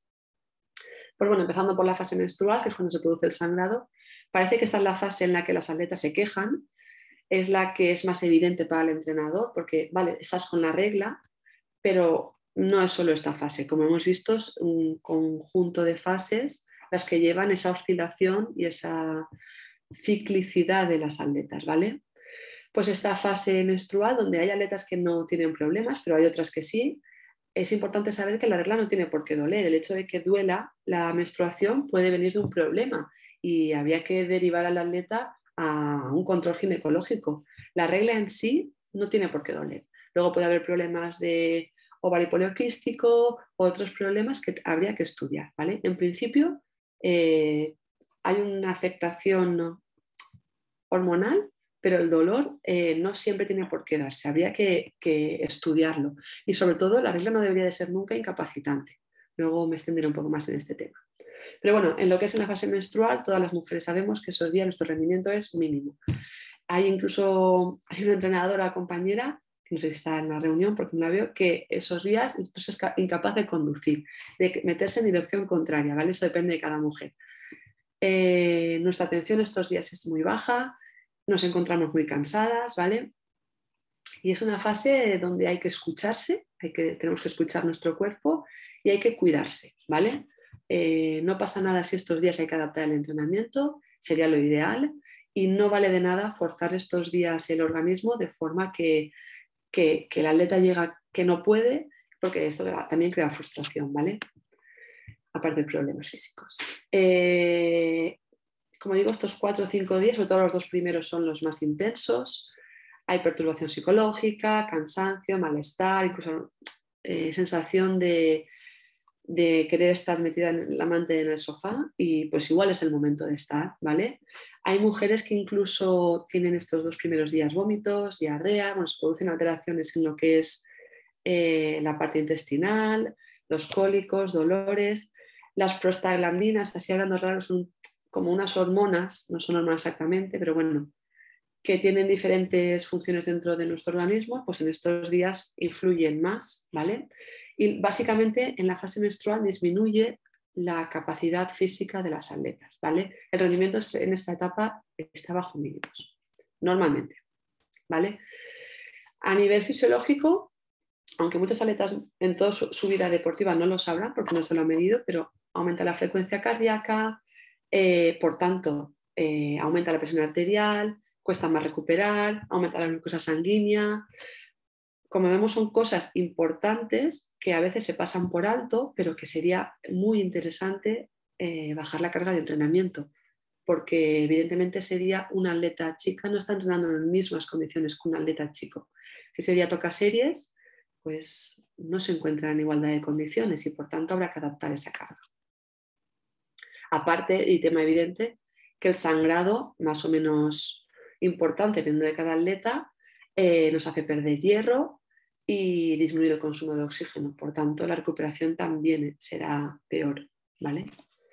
Pues bueno, empezando por la fase menstrual, que es cuando se produce el sangrado, parece que esta es la fase en la que las atletas se quejan, es la que es más evidente para el entrenador, porque, vale, estás con la regla, pero no es solo esta fase. Como hemos visto, es un conjunto de fases las que llevan esa oscilación y esa ciclicidad de las atletas, ¿vale? Pues esta fase menstrual, donde hay atletas que no tienen problemas, pero hay otras que sí, es importante saber que la regla no tiene por qué doler. El hecho de que duela la menstruación puede venir de un problema y habría que derivar al atleta a un control ginecológico. La regla en sí no tiene por qué doler. Luego puede haber problemas de ovario poliquístico o otros problemas que habría que estudiar, ¿vale? En principio eh, hay una afectación hormonal, pero el dolor eh, no siempre tiene por qué darse, habría que, que estudiarlo. Y sobre todo la regla no debería de ser nunca incapacitante. Luego me extenderé un poco más en este tema. Pero bueno, en lo que es en la fase menstrual, todas las mujeres sabemos que esos días nuestro rendimiento es mínimo. Hay incluso hay una entrenadora compañera, que no sé si está en la reunión porque no la veo, que esos días incluso es incapaz de conducir, de meterse en dirección contraria, ¿vale? Eso depende de cada mujer. Eh, nuestra atención estos días es muy baja, nos encontramos muy cansadas, ¿vale? Y es una fase donde hay que escucharse, hay que, tenemos que escuchar nuestro cuerpo y hay que cuidarse, ¿vale? Eh, no pasa nada si estos días hay que adaptar el entrenamiento, sería lo ideal, y no vale de nada forzar estos días el organismo de forma que, que, que el atleta llega que no puede, porque esto también crea frustración, ¿vale? Aparte de problemas físicos. Eh, como digo, estos cuatro o cinco días, sobre todo los dos primeros son los más intensos. Hay perturbación psicológica, cansancio, malestar, incluso eh, sensación de, de querer estar metida en la manta en el sofá, y pues igual es el momento de estar, ¿vale? Hay mujeres que incluso tienen estos dos primeros días vómitos, diarrea, bueno, se producen alteraciones en lo que es eh, la parte intestinal, los cólicos, dolores. Las prostaglandinas, así hablando raro, son como unas hormonas, no son hormonas exactamente, pero bueno, que tienen diferentes funciones dentro de nuestro organismo, pues en estos días influyen más, ¿vale? Y básicamente en la fase menstrual disminuye la capacidad física de las atletas, ¿vale? El rendimiento en esta etapa está bajo mínimos, normalmente, ¿vale? A nivel fisiológico, aunque muchas atletas en toda su, su vida deportiva no lo sabrán porque no se lo han medido, pero aumenta la frecuencia cardíaca, eh, por tanto, eh, aumenta la presión arterial, cuesta más recuperar, aumenta la glucosa sanguínea. Como vemos, son cosas importantes que a veces se pasan por alto, pero que sería muy interesante eh, bajar la carga de entrenamiento, porque evidentemente ese día una atleta chica no está entrenando en las mismas condiciones que un atleta chico. Si ese día toca series, pues no se encuentra en igualdad de condiciones y por tanto habrá que adaptar esa carga. Aparte, y tema evidente, que el sangrado más o menos importante dependiendo de cada atleta eh, nos hace perder hierro y disminuir el consumo de oxígeno. Por tanto, la recuperación también será peor, ¿vale?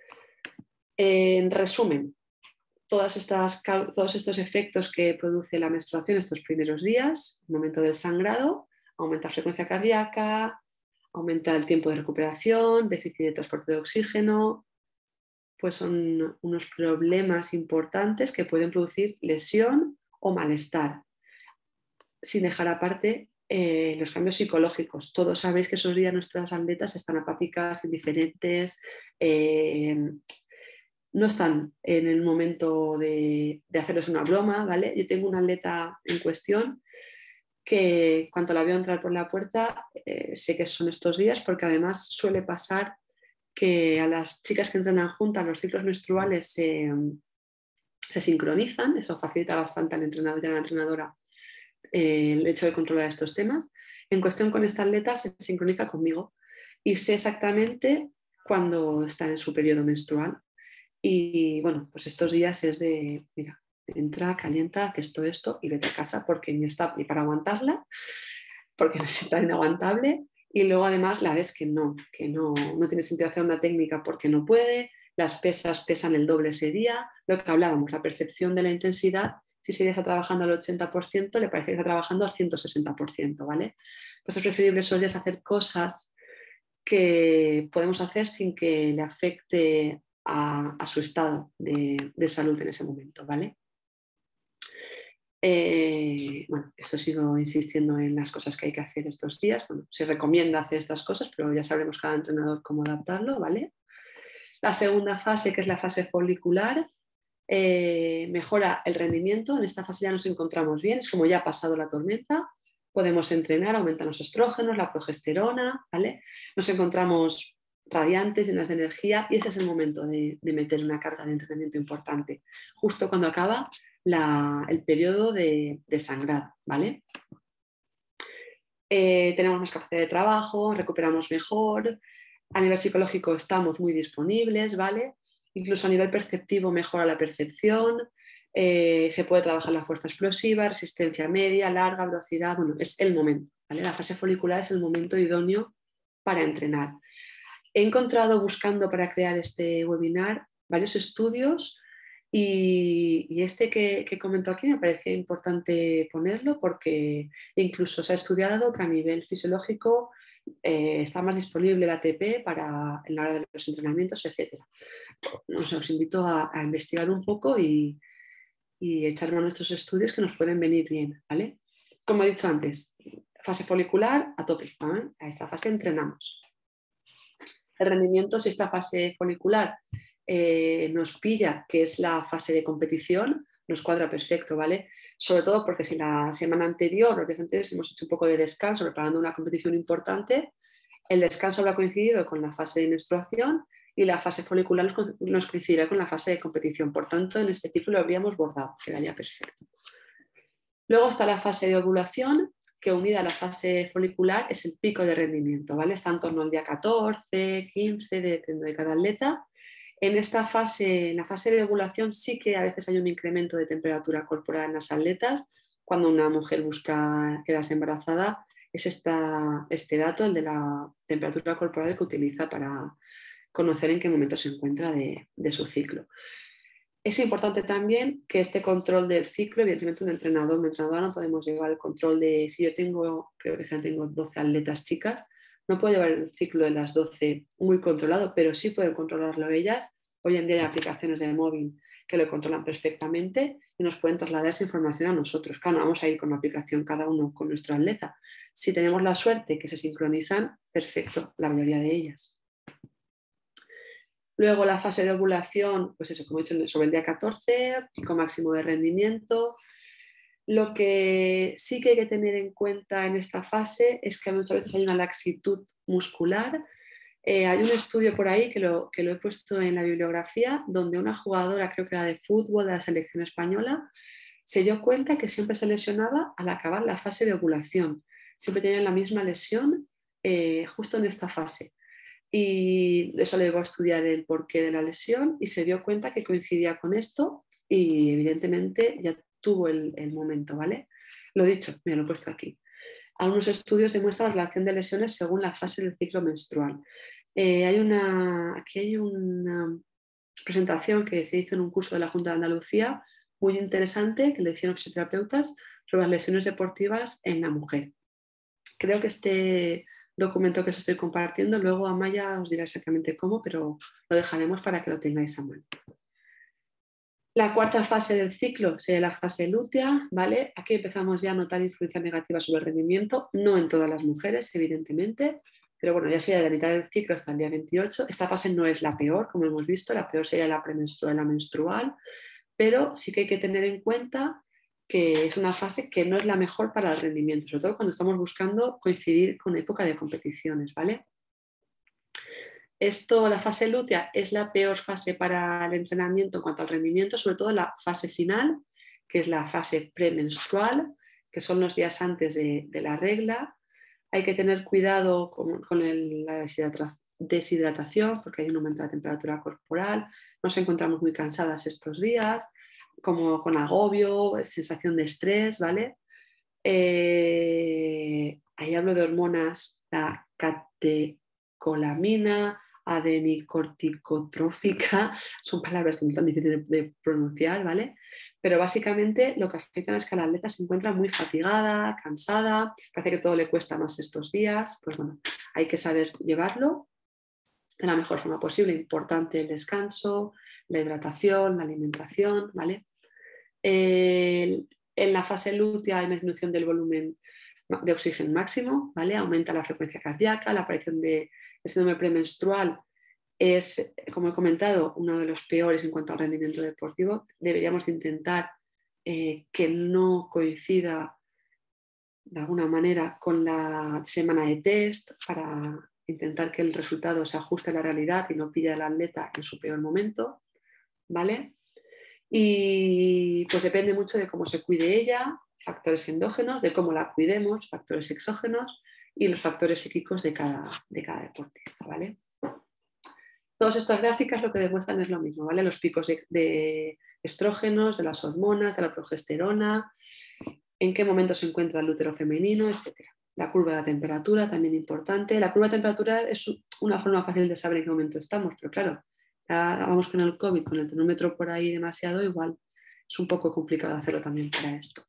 En resumen, todas estas, todos estos efectos que produce la menstruación estos primeros días, el momento del sangrado, aumenta la frecuencia cardíaca, aumenta el tiempo de recuperación, déficit de transporte de oxígeno, pues son unos problemas importantes que pueden producir lesión o malestar, sin dejar aparte eh, los cambios psicológicos. Todos sabéis que esos días nuestras atletas están apáticas, indiferentes, eh, no están en el momento de, de hacerles una broma, ¿vale? Yo tengo una atleta en cuestión que cuando la veo entrar por la puerta eh, sé que son estos días, porque además suele pasar que a las chicas que entrenan juntas los ciclos menstruales se, se sincronizan, eso facilita bastante al entrenador y a la entrenadora eh, el hecho de controlar estos temas. En cuestión con esta atleta se sincroniza conmigo y sé exactamente cuándo está en su periodo menstrual. Y bueno, pues estos días es de, mira, entra, calienta, haces esto, esto y vete a casa porque ni está ni para aguantarla, porque está inaguantable. Y luego además la ves que no, que no, no tiene sentido hacer una técnica porque no puede, las pesas pesan el doble ese día, lo que hablábamos, la percepción de la intensidad, si ese día está trabajando al ochenta por ciento, le parece que está trabajando al ciento sesenta por ciento, ¿vale? Pues es preferible esos días hacer cosas que podemos hacer sin que le afecte A, a su estado de, de salud en ese momento, ¿vale? Eh, bueno, eso sigo insistiendo en las cosas que hay que hacer estos días. Bueno, se recomienda hacer estas cosas, pero ya sabremos cada entrenador cómo adaptarlo, ¿vale? La segunda fase, que es la fase folicular, eh, mejora el rendimiento. En esta fase ya nos encontramos bien, es como ya ha pasado la tormenta, podemos entrenar, aumentan los estrógenos, la progesterona, ¿vale? Nos encontramos radiantes, llenas de energía, y ese es el momento de, de meter una carga de entrenamiento importante, justo cuando acaba la, el periodo de, de sangrado, ¿vale? Eh, tenemos más capacidad de trabajo, recuperamos mejor, a nivel psicológico estamos muy disponibles, ¿vale? Incluso a nivel perceptivo mejora la percepción, eh, se puede trabajar la fuerza explosiva, resistencia media, larga, velocidad, bueno, es el momento, ¿vale? La fase folicular es el momento idóneo para entrenar. He encontrado, buscando para crear este webinar, varios estudios Y, y este que, que comento aquí me parecía importante ponerlo porque incluso se ha estudiado que a nivel fisiológico eh, está más disponible el A T P para, en la hora de los entrenamientos, etcétera. O sea, os invito a, a investigar un poco y, y echar mano a nuestros estudios que nos pueden venir bien, ¿vale? Como he dicho antes, fase folicular a tope, ¿eh? A esta fase entrenamos. El rendimiento, si esta fase folicular eh, nos pilla, que es la fase de competición, nos cuadra perfecto, ¿vale? Sobre todo porque si la semana anterior, los días anteriores, hemos hecho un poco de descanso preparando una competición importante, el descanso habrá coincidido con la fase de menstruación y la fase folicular nos coincidirá con la fase de competición. Por tanto, en este ciclo lo habríamos bordado, quedaría perfecto. Luego está la fase de ovulación, que unida a la fase folicular es el pico de rendimiento, ¿vale? Está en torno al día catorce, quince, depende de cada atleta. En esta fase, en la fase de ovulación, sí que a veces hay un incremento de temperatura corporal en las atletas. Cuando una mujer busca quedarse embarazada, es esta, este dato, el de la temperatura corporal, que utiliza para conocer en qué momento se encuentra de, de su ciclo. Es importante también que este control del ciclo, evidentemente un entrenador, un entrenador no podemos llevar el control de, si yo tengo, creo que tengo doce atletas chicas, no puedo llevar el ciclo de las doce muy controlado, pero sí pueden controlarlo ellas. Hoy en día hay aplicaciones de móvil que lo controlan perfectamente y nos pueden trasladar esa información a nosotros. Claro, no vamos a ir con la aplicación cada uno con nuestro atleta. Si tenemos la suerte que se sincronizan, perfecto, la mayoría de ellas. Luego la fase de ovulación, pues eso, como he dicho, sobre el día catorce, pico máximo de rendimiento. Lo que sí que hay que tener en cuenta en esta fase es que muchas veces hay una laxitud muscular. Eh, hay un estudio por ahí que lo, que lo he puesto en la bibliografía, donde una jugadora, creo que era de fútbol de la selección española, se dio cuenta que siempre se lesionaba al acabar la fase de ovulación. Siempre tenían la misma lesión eh, justo en esta fase. Y eso le llevó a estudiar el porqué de la lesión y se dio cuenta que coincidía con esto y evidentemente ya tuvo el, el momento, ¿vale? Lo dicho, me lo he puesto aquí. Algunos estudios demuestran la relación de lesiones según la fase del ciclo menstrual. Eh, hay una, aquí hay una presentación que se hizo en un curso de la Junta de Andalucía muy interesante que le hicieron fisioterapeutas sobre las lesiones deportivas en la mujer. Creo que este documento que os estoy compartiendo, luego Amaya os dirá exactamente cómo, pero lo dejaremos para que lo tengáis a mano. La cuarta fase del ciclo sería la fase lútea, ¿vale? Aquí empezamos ya a notar influencia negativa sobre el rendimiento, no en todas las mujeres, evidentemente, pero bueno, ya sería de la mitad del ciclo hasta el día veintiocho. Esta fase no es la peor, como hemos visto, la peor sería la premenstrual, la menstrual, pero sí que hay que tener en cuenta que es una fase que no es la mejor para el rendimiento, sobre todo cuando estamos buscando coincidir con época de competiciones, ¿vale? Esto, la fase lútea, es la peor fase para el entrenamiento en cuanto al rendimiento, sobre todo la fase final, que es la fase premenstrual, que son los días antes de, de la regla. Hay que tener cuidado con, con el, la deshidratación, porque hay un aumento de la temperatura corporal. Nos encontramos muy cansadas estos días, como con agobio, sensación de estrés, ¿vale? Eh, ahí hablo de hormonas, la catecolamina, adenicorticotrófica, son palabras que no están difíciles de pronunciar, ¿vale? Pero básicamente lo que afecta es que la atleta se encuentra muy fatigada, cansada, parece que todo le cuesta más estos días, pues bueno, hay que saber llevarlo de la mejor forma posible. Importante el descanso, la hidratación, la alimentación, ¿vale? El, en la fase lútea hay una disminución del volumen de oxígeno máximo, ¿vale? Aumenta la frecuencia cardíaca, la aparición de síndrome premenstrual es, como he comentado, uno de los peores en cuanto al rendimiento deportivo. Deberíamos intentar eh, que no coincida de alguna manera con la semana de test para intentar que el resultado se ajuste a la realidad y no pille al atleta en su peor momento, ¿vale? Y pues depende mucho de cómo se cuide ella, factores endógenos, de cómo la cuidemos, factores exógenos y los factores psíquicos de cada, de cada deportista, ¿vale? Todas estas gráficas lo que demuestran es lo mismo, ¿vale? Los picos de, de estrógenos, de las hormonas, de la progesterona, en qué momento se encuentra el útero femenino, etcétera. La curva de la temperatura también importante. La curva de temperatura es una forma fácil de saber en qué momento estamos, pero claro, Ya vamos con el COVID, con el termómetro por ahí demasiado, igual es un poco complicado hacerlo también para esto.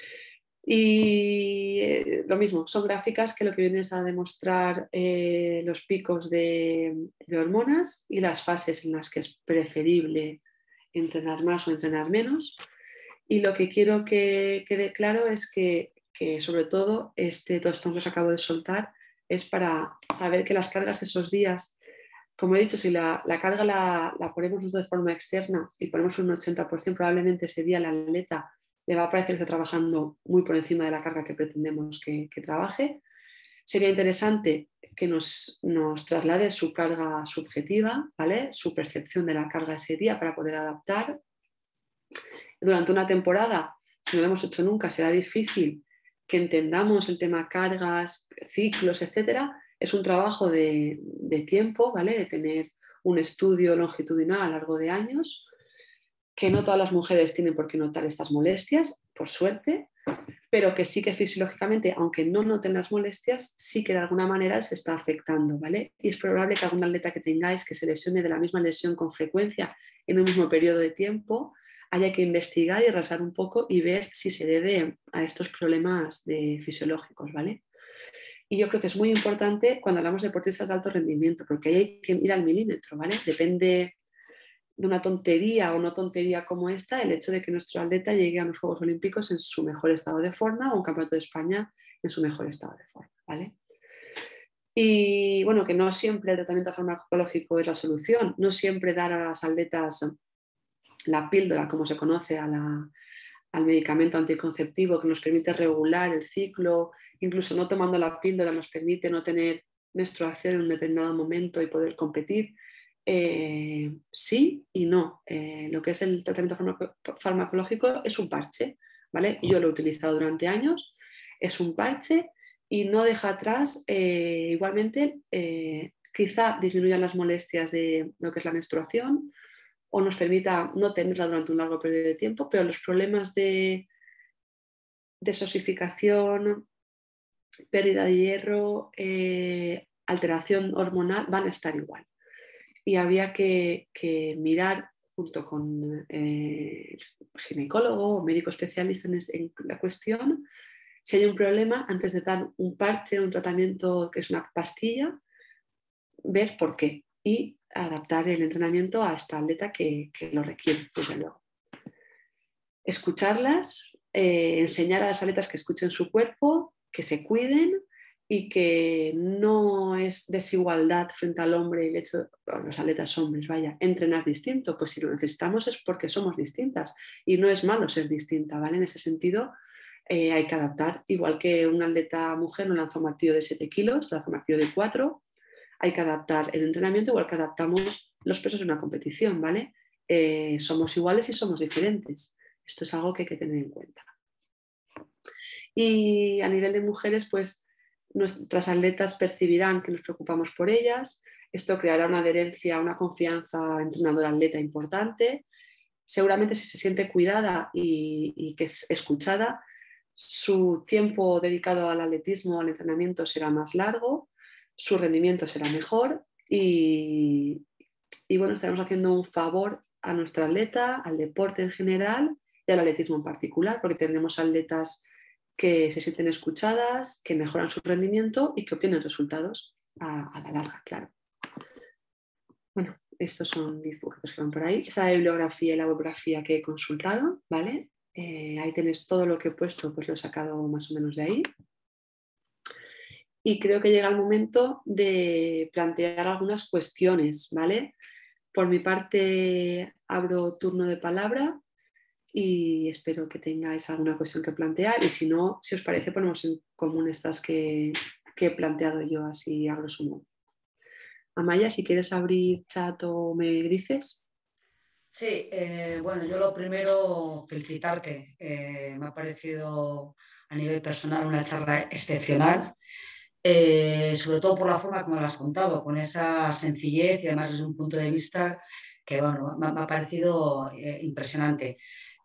Y eh, lo mismo, son gráficas que lo que vienen es a demostrar eh, los picos de, de hormonas y las fases en las que es preferible entrenar más o entrenar menos. Y lo que quiero que quede claro es que, que sobre todo este tostón que os acabo de soltar es para saber que las cargas esos días, como he dicho, si la, la carga la, la ponemos de forma externa y ponemos un ochenta por ciento, probablemente ese día la atleta le va a parecer que está trabajando muy por encima de la carga que pretendemos que, que trabaje. Sería interesante que nos, nos traslade su carga subjetiva, ¿vale? Su percepción de la carga ese día para poder adaptar. Durante una temporada, si no lo hemos hecho nunca, será difícil que entendamos el tema cargas, ciclos, etcétera. Es un trabajo de, de tiempo, ¿vale? De tener un estudio longitudinal a lo largo de años, que no todas las mujeres tienen por qué notar estas molestias, por suerte, pero que sí que fisiológicamente, aunque no noten las molestias, sí que de alguna manera les está afectando, ¿vale? Y es probable que algún atleta que tengáis que se lesione de la misma lesión con frecuencia en un mismo periodo de tiempo, haya que investigar y rasgar un poco y ver si se debe a estos problemas de fisiológicos, ¿vale? Y yo creo que es muy importante cuando hablamos de deportistas de alto rendimiento, porque ahí hay que ir al milímetro, ¿vale? Depende de una tontería o no tontería como esta, el hecho de que nuestro atleta llegue a los Juegos Olímpicos en su mejor estado de forma o un Campeonato de España en su mejor estado de forma, ¿vale? Y bueno, que no siempre el tratamiento farmacológico es la solución, no siempre dar a las atletas la píldora, como se conoce, a la, al medicamento anticonceptivo que nos permite regular el ciclo, incluso no tomando la píldora nos permite no tener menstruación en un determinado momento y poder competir. Eh, sí y no. Eh, lo que es el tratamiento farmacológico es un parche, ¿vale? Yo lo he utilizado durante años, es un parche y no deja atrás, eh, igualmente, eh, quizá disminuyan las molestias de lo que es la menstruación o nos permita no tenerla durante un largo periodo de tiempo, pero los problemas de desosificación, pérdida de hierro, eh, alteración hormonal van a estar igual. Y habría que, que mirar junto con eh, ginecólogo o médico especialista en, en la cuestión si hay un problema antes de dar un parche, un tratamiento que es una pastilla, ver por qué y adaptar el entrenamiento a esta atleta que, que lo requiere, desde luego. Escucharlas, eh, enseñar a las atletas que escuchen su cuerpo, que se cuiden y que no es desigualdad frente al hombre el hecho, bueno, los atletas hombres, vaya, entrenar distinto, pues si lo necesitamos es porque somos distintas y no es malo ser distinta, ¿vale? En ese sentido eh, hay que adaptar, igual que una atleta mujer no lanza un martillo de siete kilos, lanza un martillo de cuatro, hay que adaptar el entrenamiento igual que adaptamos los pesos en una competición, ¿vale? Eh, somos iguales y somos diferentes. Esto es algo que hay que tener en cuenta. Y a nivel de mujeres, pues nuestras atletas percibirán que nos preocupamos por ellas. Esto creará una adherencia, una confianza entrenador-atleta importante. Seguramente si se siente cuidada y, y que es escuchada, su tiempo dedicado al atletismo, al entrenamiento será más largo, su rendimiento será mejor y, y bueno, estaremos haciendo un favor a nuestra atleta, al deporte en general y al atletismo en particular, porque tendremos atletas que se sienten escuchadas, que mejoran su rendimiento y que obtienen resultados a, a la larga, claro. Bueno, estos son dibujos que van por ahí. Esta es la bibliografía y la bibliografía que he consultado, ¿vale? Eh, ahí tenéis todo lo que he puesto, pues lo he sacado más o menos de ahí. Y creo que llega el momento de plantear algunas cuestiones, ¿vale? Por mi parte, abro turno de palabra y espero que tengáis alguna cuestión que plantear y si no, si os parece, ponemos en común estas que, que he planteado yo así a grosso modo. Amaya, si quieres abrir chat o me dices. Sí, eh, bueno, yo lo primero felicitarte. Eh, me ha parecido a nivel personal una charla excepcional, eh, sobre todo por la forma como lo has contado, con esa sencillez y además desde un punto de vista que bueno, me, me ha parecido eh, impresionante.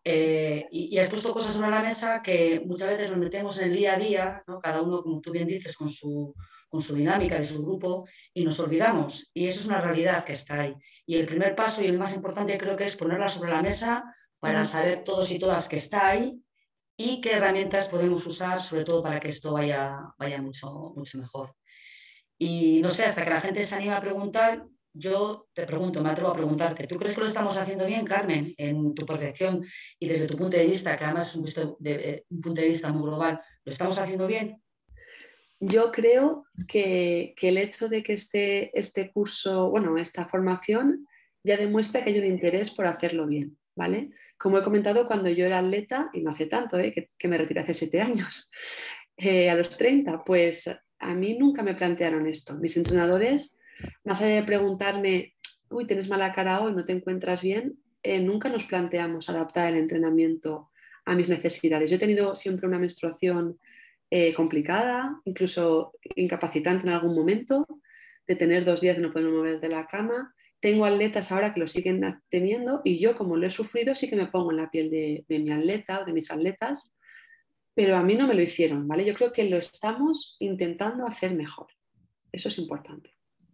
Eh, y, y has puesto cosas sobre la mesa que muchas veces nos metemos en el día a día, ¿no? Cada uno, como tú bien dices, con su, con su dinámica de su grupo, y nos olvidamos. Y eso es una realidad que está ahí. Y el primer paso y el más importante creo que es ponerla sobre la mesa para saber todos y todas que está ahí y qué herramientas podemos usar, sobre todo para que esto vaya, vaya mucho, mucho mejor. Y no sé, hasta que la gente se anima a preguntar, yo te pregunto, me atrevo a preguntarte, ¿tú crees que lo estamos haciendo bien, Carmen, en tu percepción y desde tu punto de vista, que además es un, visto de, un punto de vista muy global, ¿lo estamos haciendo bien? Yo creo que, que el hecho de que este, este curso, bueno, esta formación ya demuestra que hay un interés por hacerlo bien, ¿vale? Como he comentado, cuando yo era atleta, y no hace tanto, ¿eh? que, que me retiré hace siete años, eh, a los treinta, pues a mí nunca me plantearon esto. Mis entrenadores, más allá de preguntarme, uy, tienes mala cara hoy, no te encuentras bien, eh, nunca nos planteamos adaptar el entrenamiento a mis necesidades. Yo he tenido siempre una menstruación eh, complicada, incluso incapacitante en algún momento, de tener dos días de no poderme mover de la cama. Tengo atletas ahora que lo siguen teniendo y yo, como lo he sufrido, sí que me pongo en la piel de, de mi atleta o de mis atletas, pero a mí no me lo hicieron, ¿vale? Yo creo que lo estamos intentando hacer mejor. Eso es importante.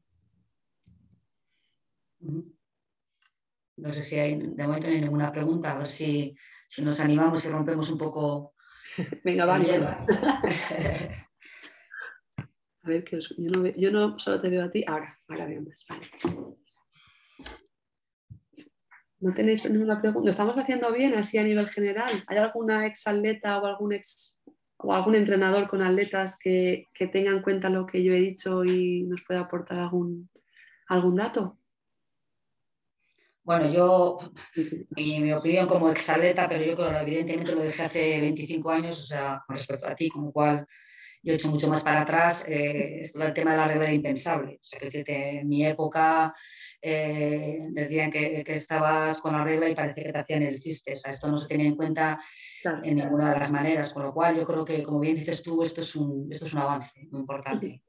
No sé si hay, de momento no hay ninguna pregunta, a ver si, si nos animamos y rompemos un poco Venga, el vale. hielo. A ver, que os, yo, no, yo no solo te veo a ti, ahora, ahora veo más. Vale. ¿No tenéis ninguna pregunta? ¿Lo estamos haciendo bien así a nivel general? ¿Hay alguna ex atleta o algún ex o algún entrenador con atletas que, que tenga en cuenta lo que yo he dicho y nos pueda aportar algún, algún dato? Bueno, yo, en mi opinión como exatleta, pero yo creo evidentemente lo dejé hace veinticinco años, o sea, con respecto a ti, con lo cual yo he hecho mucho más para atrás, eh, es todo el tema de la regla era impensable. O sea, que decirte, en mi época eh, decían que, que estabas con la regla y parecía que te hacían el chiste. O sea, esto no se tenía en cuenta Claro. en ninguna de las maneras, con lo cual yo creo que, como bien dices tú, esto es un, esto es un avance muy importante.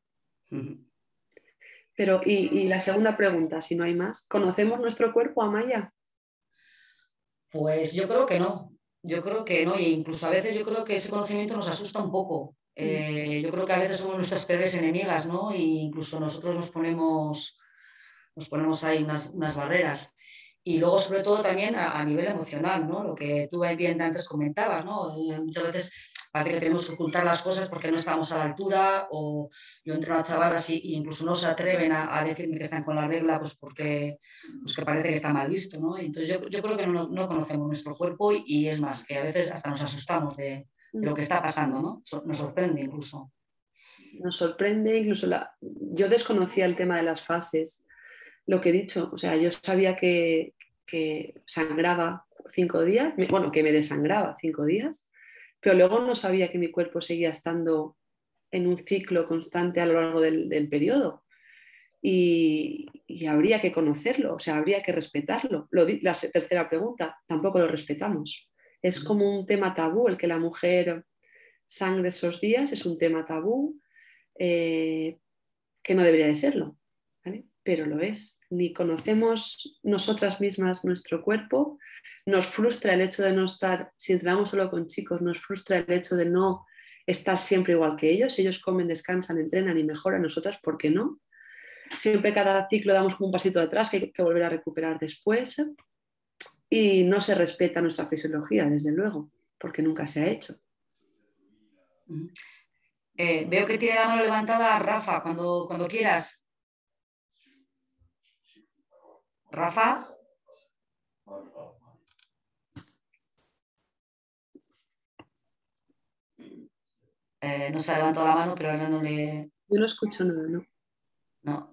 Pero, y, y la segunda pregunta, si no hay más, ¿conocemos nuestro cuerpo, Amaya? Pues yo creo que no, yo creo que no, e incluso a veces yo creo que ese conocimiento nos asusta un poco. Eh, yo creo que a veces somos nuestras peores enemigas, ¿no? E incluso nosotros nos ponemos, nos ponemos ahí unas, unas barreras. Y luego, sobre todo, también a, a nivel emocional, ¿no? Lo que tú bien antes comentabas, ¿no? Eh, muchas veces parece que tenemos que ocultar las cosas porque no estamos a la altura, o yo entreno a chavalas y, y incluso no se atreven a, a decirme que están con la regla, pues porque pues que parece que está mal visto, ¿no? Entonces yo, yo creo que no, no, conocemos nuestro cuerpo y, y es más, que a veces hasta nos asustamos de, de lo que está pasando, ¿no? So, nos sorprende incluso. Nos sorprende, incluso la... yo desconocía el tema de las fases, lo que he dicho, o sea, yo sabía que, que sangraba cinco días, bueno, que me desangraba cinco días, pero luego no sabía que mi cuerpo seguía estando en un ciclo constante a lo largo del, del periodo. Y, y, habría que conocerlo, o sea, habría que respetarlo. Lo, la tercera pregunta, tampoco lo respetamos. Es como un tema tabú, el que la mujer sangre esos días es un tema tabú eh, que no debería de serlo, ¿vale? Pero lo es. Ni conocemos nosotras mismas nuestro cuerpo, nos frustra el hecho de no estar, si entrenamos solo con chicos, nos frustra el hecho de no estar siempre igual que ellos. Ellos comen, descansan, entrenan y mejoran, nosotras, ¿por qué no? Siempre cada ciclo damos como un pasito atrás que hay que volver a recuperar después y no se respeta nuestra fisiología, desde luego, porque nunca se ha hecho. Eh, veo que tiene la mano levantada Rafa, cuando, cuando quieras. Rafa. Eh, no se ha levantado la mano, pero ahora no le... Yo no escucho nada, ¿no? No.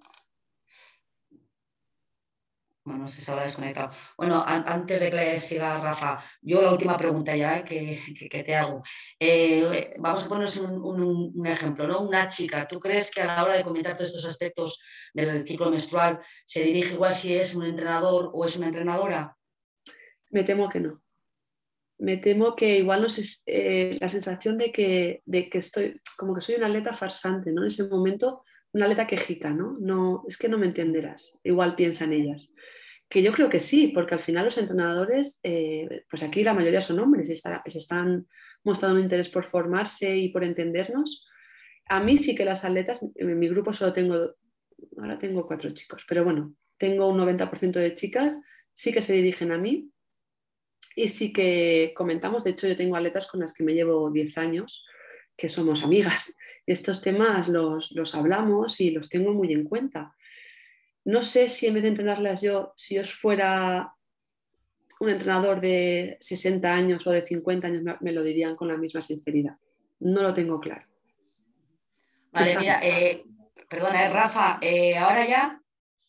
Bueno, se habrá desconectado. Bueno, an antes de que le siga Rafa, yo la última pregunta ya que, que, que te hago. Eh, vamos a ponernos un, un, un ejemplo, ¿no? Una chica, ¿tú crees que a la hora de comentar todos estos aspectos del ciclo menstrual se dirige igual si es un entrenador o es una entrenadora? Me temo que no. Me temo que igual no sé, eh, la sensación de que, de que estoy, como que soy una atleta farsante, ¿no? En ese momento, una atleta quejica, ¿no? No, es que no me entenderás, igual piensan ellas. Que yo creo que sí, porque al final los entrenadores, eh, pues aquí la mayoría son hombres y está- se están mostrando un interés por formarse y por entendernos. A mí sí que las atletas, en mi grupo solo tengo, ahora tengo cuatro chicos, pero bueno, tengo un noventa por ciento de chicas, sí que se dirigen a mí y sí que comentamos. De hecho, yo tengo atletas con las que me llevo diez años, que somos amigas. Estos temas los, los hablamos y los tengo muy en cuenta. No sé si en vez de entrenarlas yo, si os fuera un entrenador de sesenta años o de cincuenta años, me, me lo dirían con la misma sinceridad. No lo tengo claro. Vale, Quizá. mira, eh, perdona, eh, Rafa, eh, ahora ya,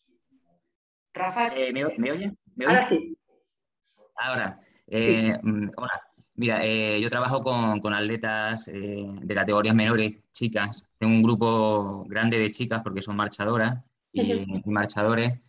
Rafa, es- Eh, ¿me, o- ¿me oyen? ¿Me Ahora oís? sí, Ahora, sí. eh, mm, hola. Mira, eh, yo trabajo con, con atletas eh, de categorías menores, chicas. Tengo un grupo grande de chicas porque son marchadoras y, y marchadores.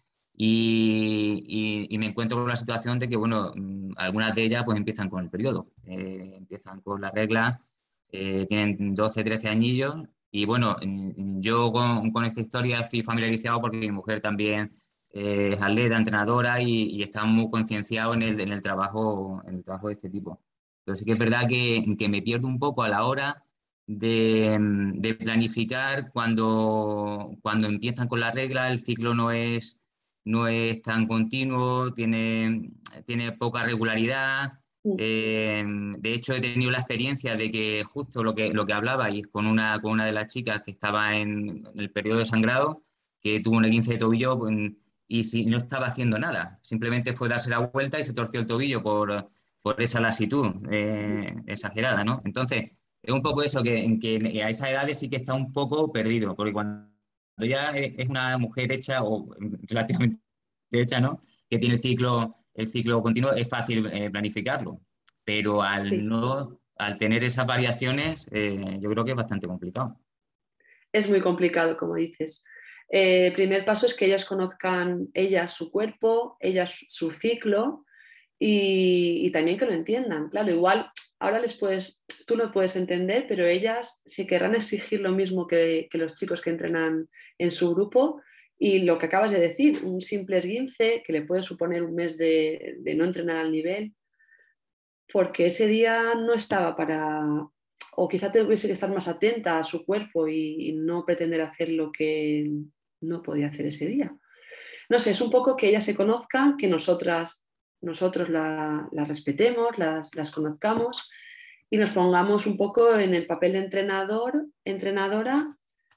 Y, y- y me encuentro con la situación de que, bueno, mm, algunas de ellas pues empiezan con el periodo. Eh, empiezan con la regla, eh, tienen doce trece añillos. Y bueno, mm, yo con, con esta historia estoy familiarizado porque mi mujer también eh, es atleta, entrenadora y, y está muy concienciado en el, en el trabajo, en el trabajo de este tipo. Pero sí que es verdad que, que me pierdo un poco a la hora de, de planificar cuando, cuando empiezan con la regla, el ciclo no es, no es tan continuo, tiene, tiene poca regularidad. Eh, de hecho, he tenido la experiencia de que justo lo que, lo que hablabais con una, con una de las chicas que estaba en, en el periodo de sangrado, que tuvo un esguince de tobillo, pues, y si no estaba haciendo nada, simplemente fue darse la vuelta y se torció el tobillo por, por esa lasitud eh, exagerada, ¿no? Entonces, es un poco eso, que, en que a esas edades sí que está un poco perdido, porque cuando ya es una mujer hecha o relativamente hecha, ¿no? Que tiene el ciclo, el ciclo continuo, es fácil eh, planificarlo, pero al Sí, no, al tener esas variaciones, eh, yo creo que es bastante complicado. es muy complicado, como dices. Eh, el primer paso es que ellas conozcan, ellas su cuerpo, ellas su ciclo y, y también que lo entiendan. Claro, igual ahora les puedes, tú lo puedes entender, pero ellas se querrán exigir lo mismo que, que los chicos que entrenan en su grupo. Y lo que acabas de decir, un simple esguince que le puede suponer un mes de, de no entrenar al nivel, porque ese día no estaba para, o quizá tuviese que estar más atenta a su cuerpo y, y no pretender hacer lo que no podía hacer ese día. No sé, es un poco que ellas se conozcan, que nosotras, nosotros la- las respetemos, las, las conozcamos y nos pongamos un poco en el papel de entrenador, entrenadora,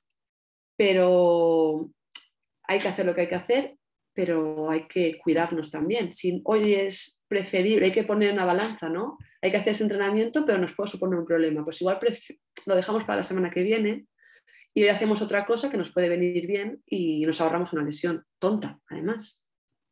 pero hay que hacer lo que hay que hacer, pero hay que cuidarnos también. Si hoy es preferible, hay que poner una balanza, ¿no? Hay que hacer ese entrenamiento, pero nos puede suponer un problema. Pues igual lo dejamos para la semana que viene y hoy hacemos otra cosa que nos puede venir bien y nos ahorramos una lesión tonta, además.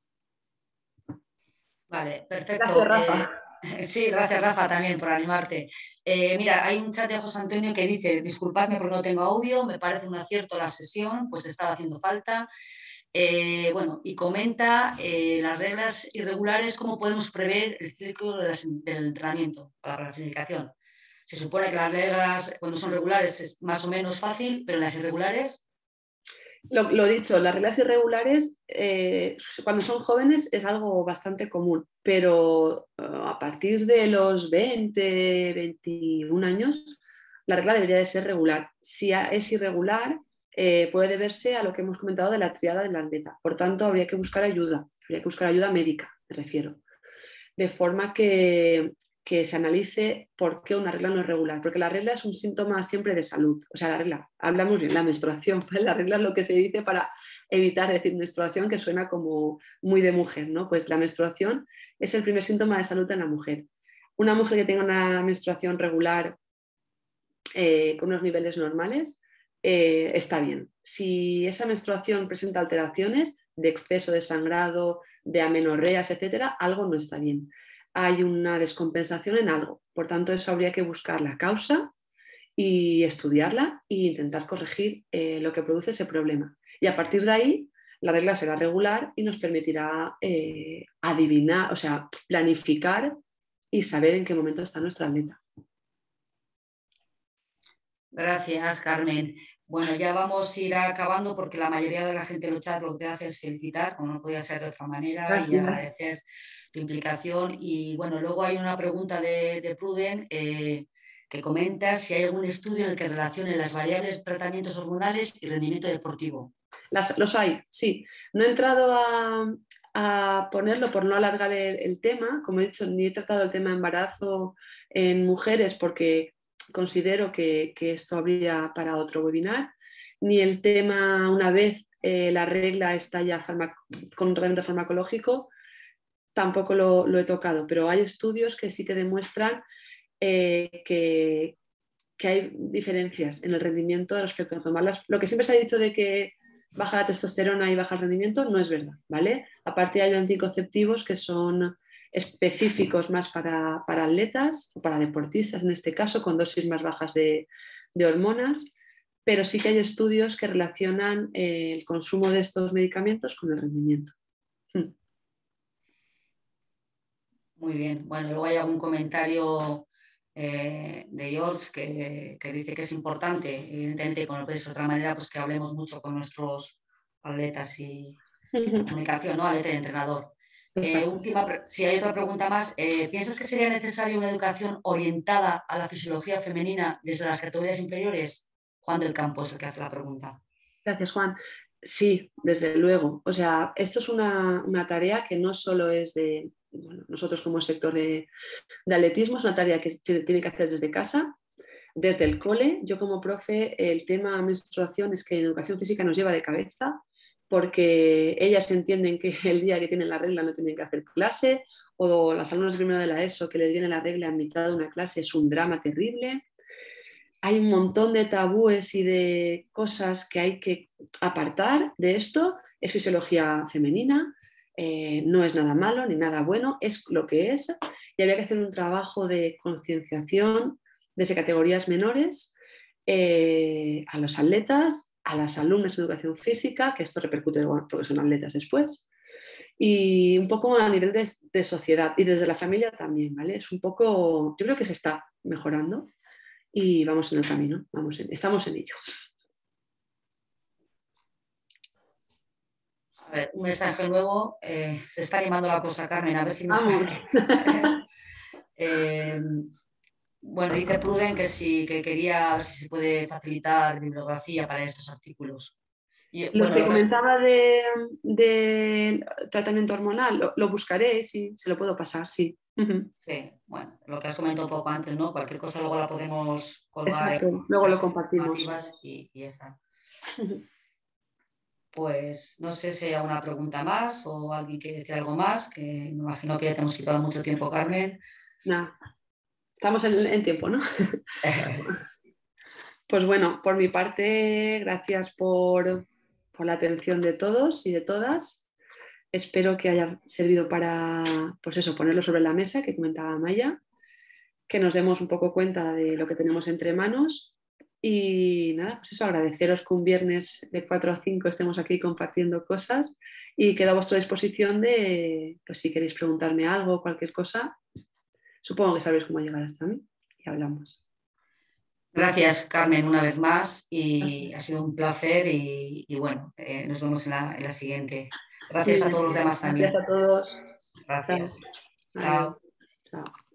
vale, Gracias, perfecto. Eh, Rafa. sí, gracias Rafa también por animarte. Eh, mira, hay un chat de José Antonio que dice, disculpadme porque no tengo audio, me parece un acierto la sesión, pues estaba haciendo falta. Eh, bueno, y comenta eh, las reglas irregulares, cómo podemos prever el ciclo de las, del entrenamiento para la planificación. Se supone que las reglas, cuando son regulares, es más o menos fácil, pero en las irregulares... Lo, lo dicho, las reglas irregulares eh, cuando son jóvenes es algo bastante común, pero uh, a partir de los veinte, veintiún años, la regla debería de ser regular. Si es irregular, eh, puede deberse a lo que hemos comentado de la triada del atleta. Por tanto, habría que buscar ayuda, habría que buscar ayuda médica, me refiero. De forma que, que se analice por qué una regla no es regular, porque la regla es un síntoma siempre de salud. O sea, la regla, hablamos bien, la menstruación, ¿vale? La regla es lo que se dice para evitar decir menstruación, que suena como muy de mujer, ¿no? Pues la menstruación es el primer síntoma de salud en la mujer. Una mujer que tenga una menstruación regular eh, con unos niveles normales, eh, está bien. Si esa menstruación presenta alteraciones de exceso de sangrado, de amenorreas, etcétera, algo no está bien. Hay una descompensación en algo. Por tanto, eso habría que buscar la causa y estudiarla e intentar corregir eh, lo que produce ese problema. Y a partir de ahí, la regla será regular y nos permitirá eh, adivinar, o sea, planificar y saber en qué momento está nuestra atleta. Gracias, Carmen. Bueno, ya vamos a ir acabando porque la mayoría de la gente en el chat lo que te hace es felicitar, como no podía ser de otra manera, Gracias. y agradecer tu implicación. Y bueno, luego hay una pregunta de, de Pruden eh, que comenta si hay algún estudio en el que relacione las variables de tratamientos hormonales y rendimiento deportivo. Las, los hay, sí. No he entrado a, a ponerlo por no alargar el, el tema. Como he dicho, ni he tratado el tema embarazo en mujeres porque considero que, que esto habría para otro webinar, ni el tema una vez eh, la regla está ya con un tratamiento farmacológico, tampoco lo, lo he tocado, pero hay estudios que sí que demuestran eh, que, que hay diferencias en el rendimiento respecto a tomarlas. Lo que siempre se ha dicho de que baja la testosterona y baja el rendimiento no es verdad, ¿vale? Aparte hay anticonceptivos que son específicos más para, para atletas o para deportistas en este caso, con dosis más bajas de, de hormonas, pero sí que hay estudios que relacionan eh, el consumo de estos medicamentos con el rendimiento. Hmm. Muy bien. Bueno, luego hay algún comentario eh, de George que, que dice que es importante, evidentemente, como lo puedes de otra manera, pues que hablemos mucho con nuestros atletas y la comunicación, ¿no? Atleta y entrenador. Eh, última, si hay otra pregunta más, eh, ¿piensas que sería necesaria una educación orientada a la fisiología femenina desde las categorías inferiores? Juan del Campo es el que hace la pregunta. Gracias, Juan. Sí, desde luego. O sea, esto es una, una tarea que no solo es de bueno, nosotros como sector de, de atletismo, es una tarea que se tiene que hacer desde casa, desde el cole. Yo como profe, el tema menstruación es que en educación física nos lleva de cabeza porque ellas entienden que el día que tienen la regla no tienen que hacer clase, o las alumnas de primero de la ESO que les viene la regla en mitad de una clase es un drama terrible. Hay un montón de tabúes y de cosas que hay que apartar de esto. Es fisiología femenina, eh, no es nada malo ni nada bueno, es lo que es, y habría que hacer un trabajo de concienciación desde categorías menores eh, a los atletas, a las alumnas de educación física, que esto repercute bueno, porque son atletas después, y un poco a nivel de, de sociedad y desde la familia también, ¿vale? Es un poco, yo creo que se está mejorando y vamos en el camino, vamos en, estamos en ello. A ver, un mensaje nuevo, eh, se está animando la cosa, Carmen, a ver si nos... Vamos. eh, bueno, dice Pruden que sí, que quería ver si se puede facilitar bibliografía para estos artículos. Y, lo bueno, que lo comentaba de, de tratamiento hormonal, lo, lo buscaré, sí, se lo puedo pasar, sí. Uh-huh. Sí, bueno, lo que has comentado un poco antes, ¿no? Cualquier cosa luego la podemos colgar. Exacto, en luego lo compartimos. Y, y está. Uh-huh. Pues no sé si hay alguna pregunta más o alguien quiere decir algo más, que me imagino que ya te hemos quitado mucho tiempo, Carmen. Nada, estamos en, en tiempo, ¿no? Pues bueno, por mi parte, gracias por, por la atención de todos y de todas. Espero que haya servido para, pues eso, ponerlo sobre la mesa, que comentaba Maya, que nos demos un poco cuenta de lo que tenemos entre manos. Y nada, pues eso, agradeceros que un viernes de cuatro a cinco estemos aquí compartiendo cosas y quedo a vuestra disposición de, pues si queréis preguntarme algo, cualquier cosa, supongo que sabéis cómo llegar hasta mí y hablamos. Gracias, Carmen, una vez más y ha sido un placer y, y bueno, eh, nos vemos en la, en la siguiente. Gracias a todos los demás también. Gracias a todos. Gracias. Chao. Chao. Chao.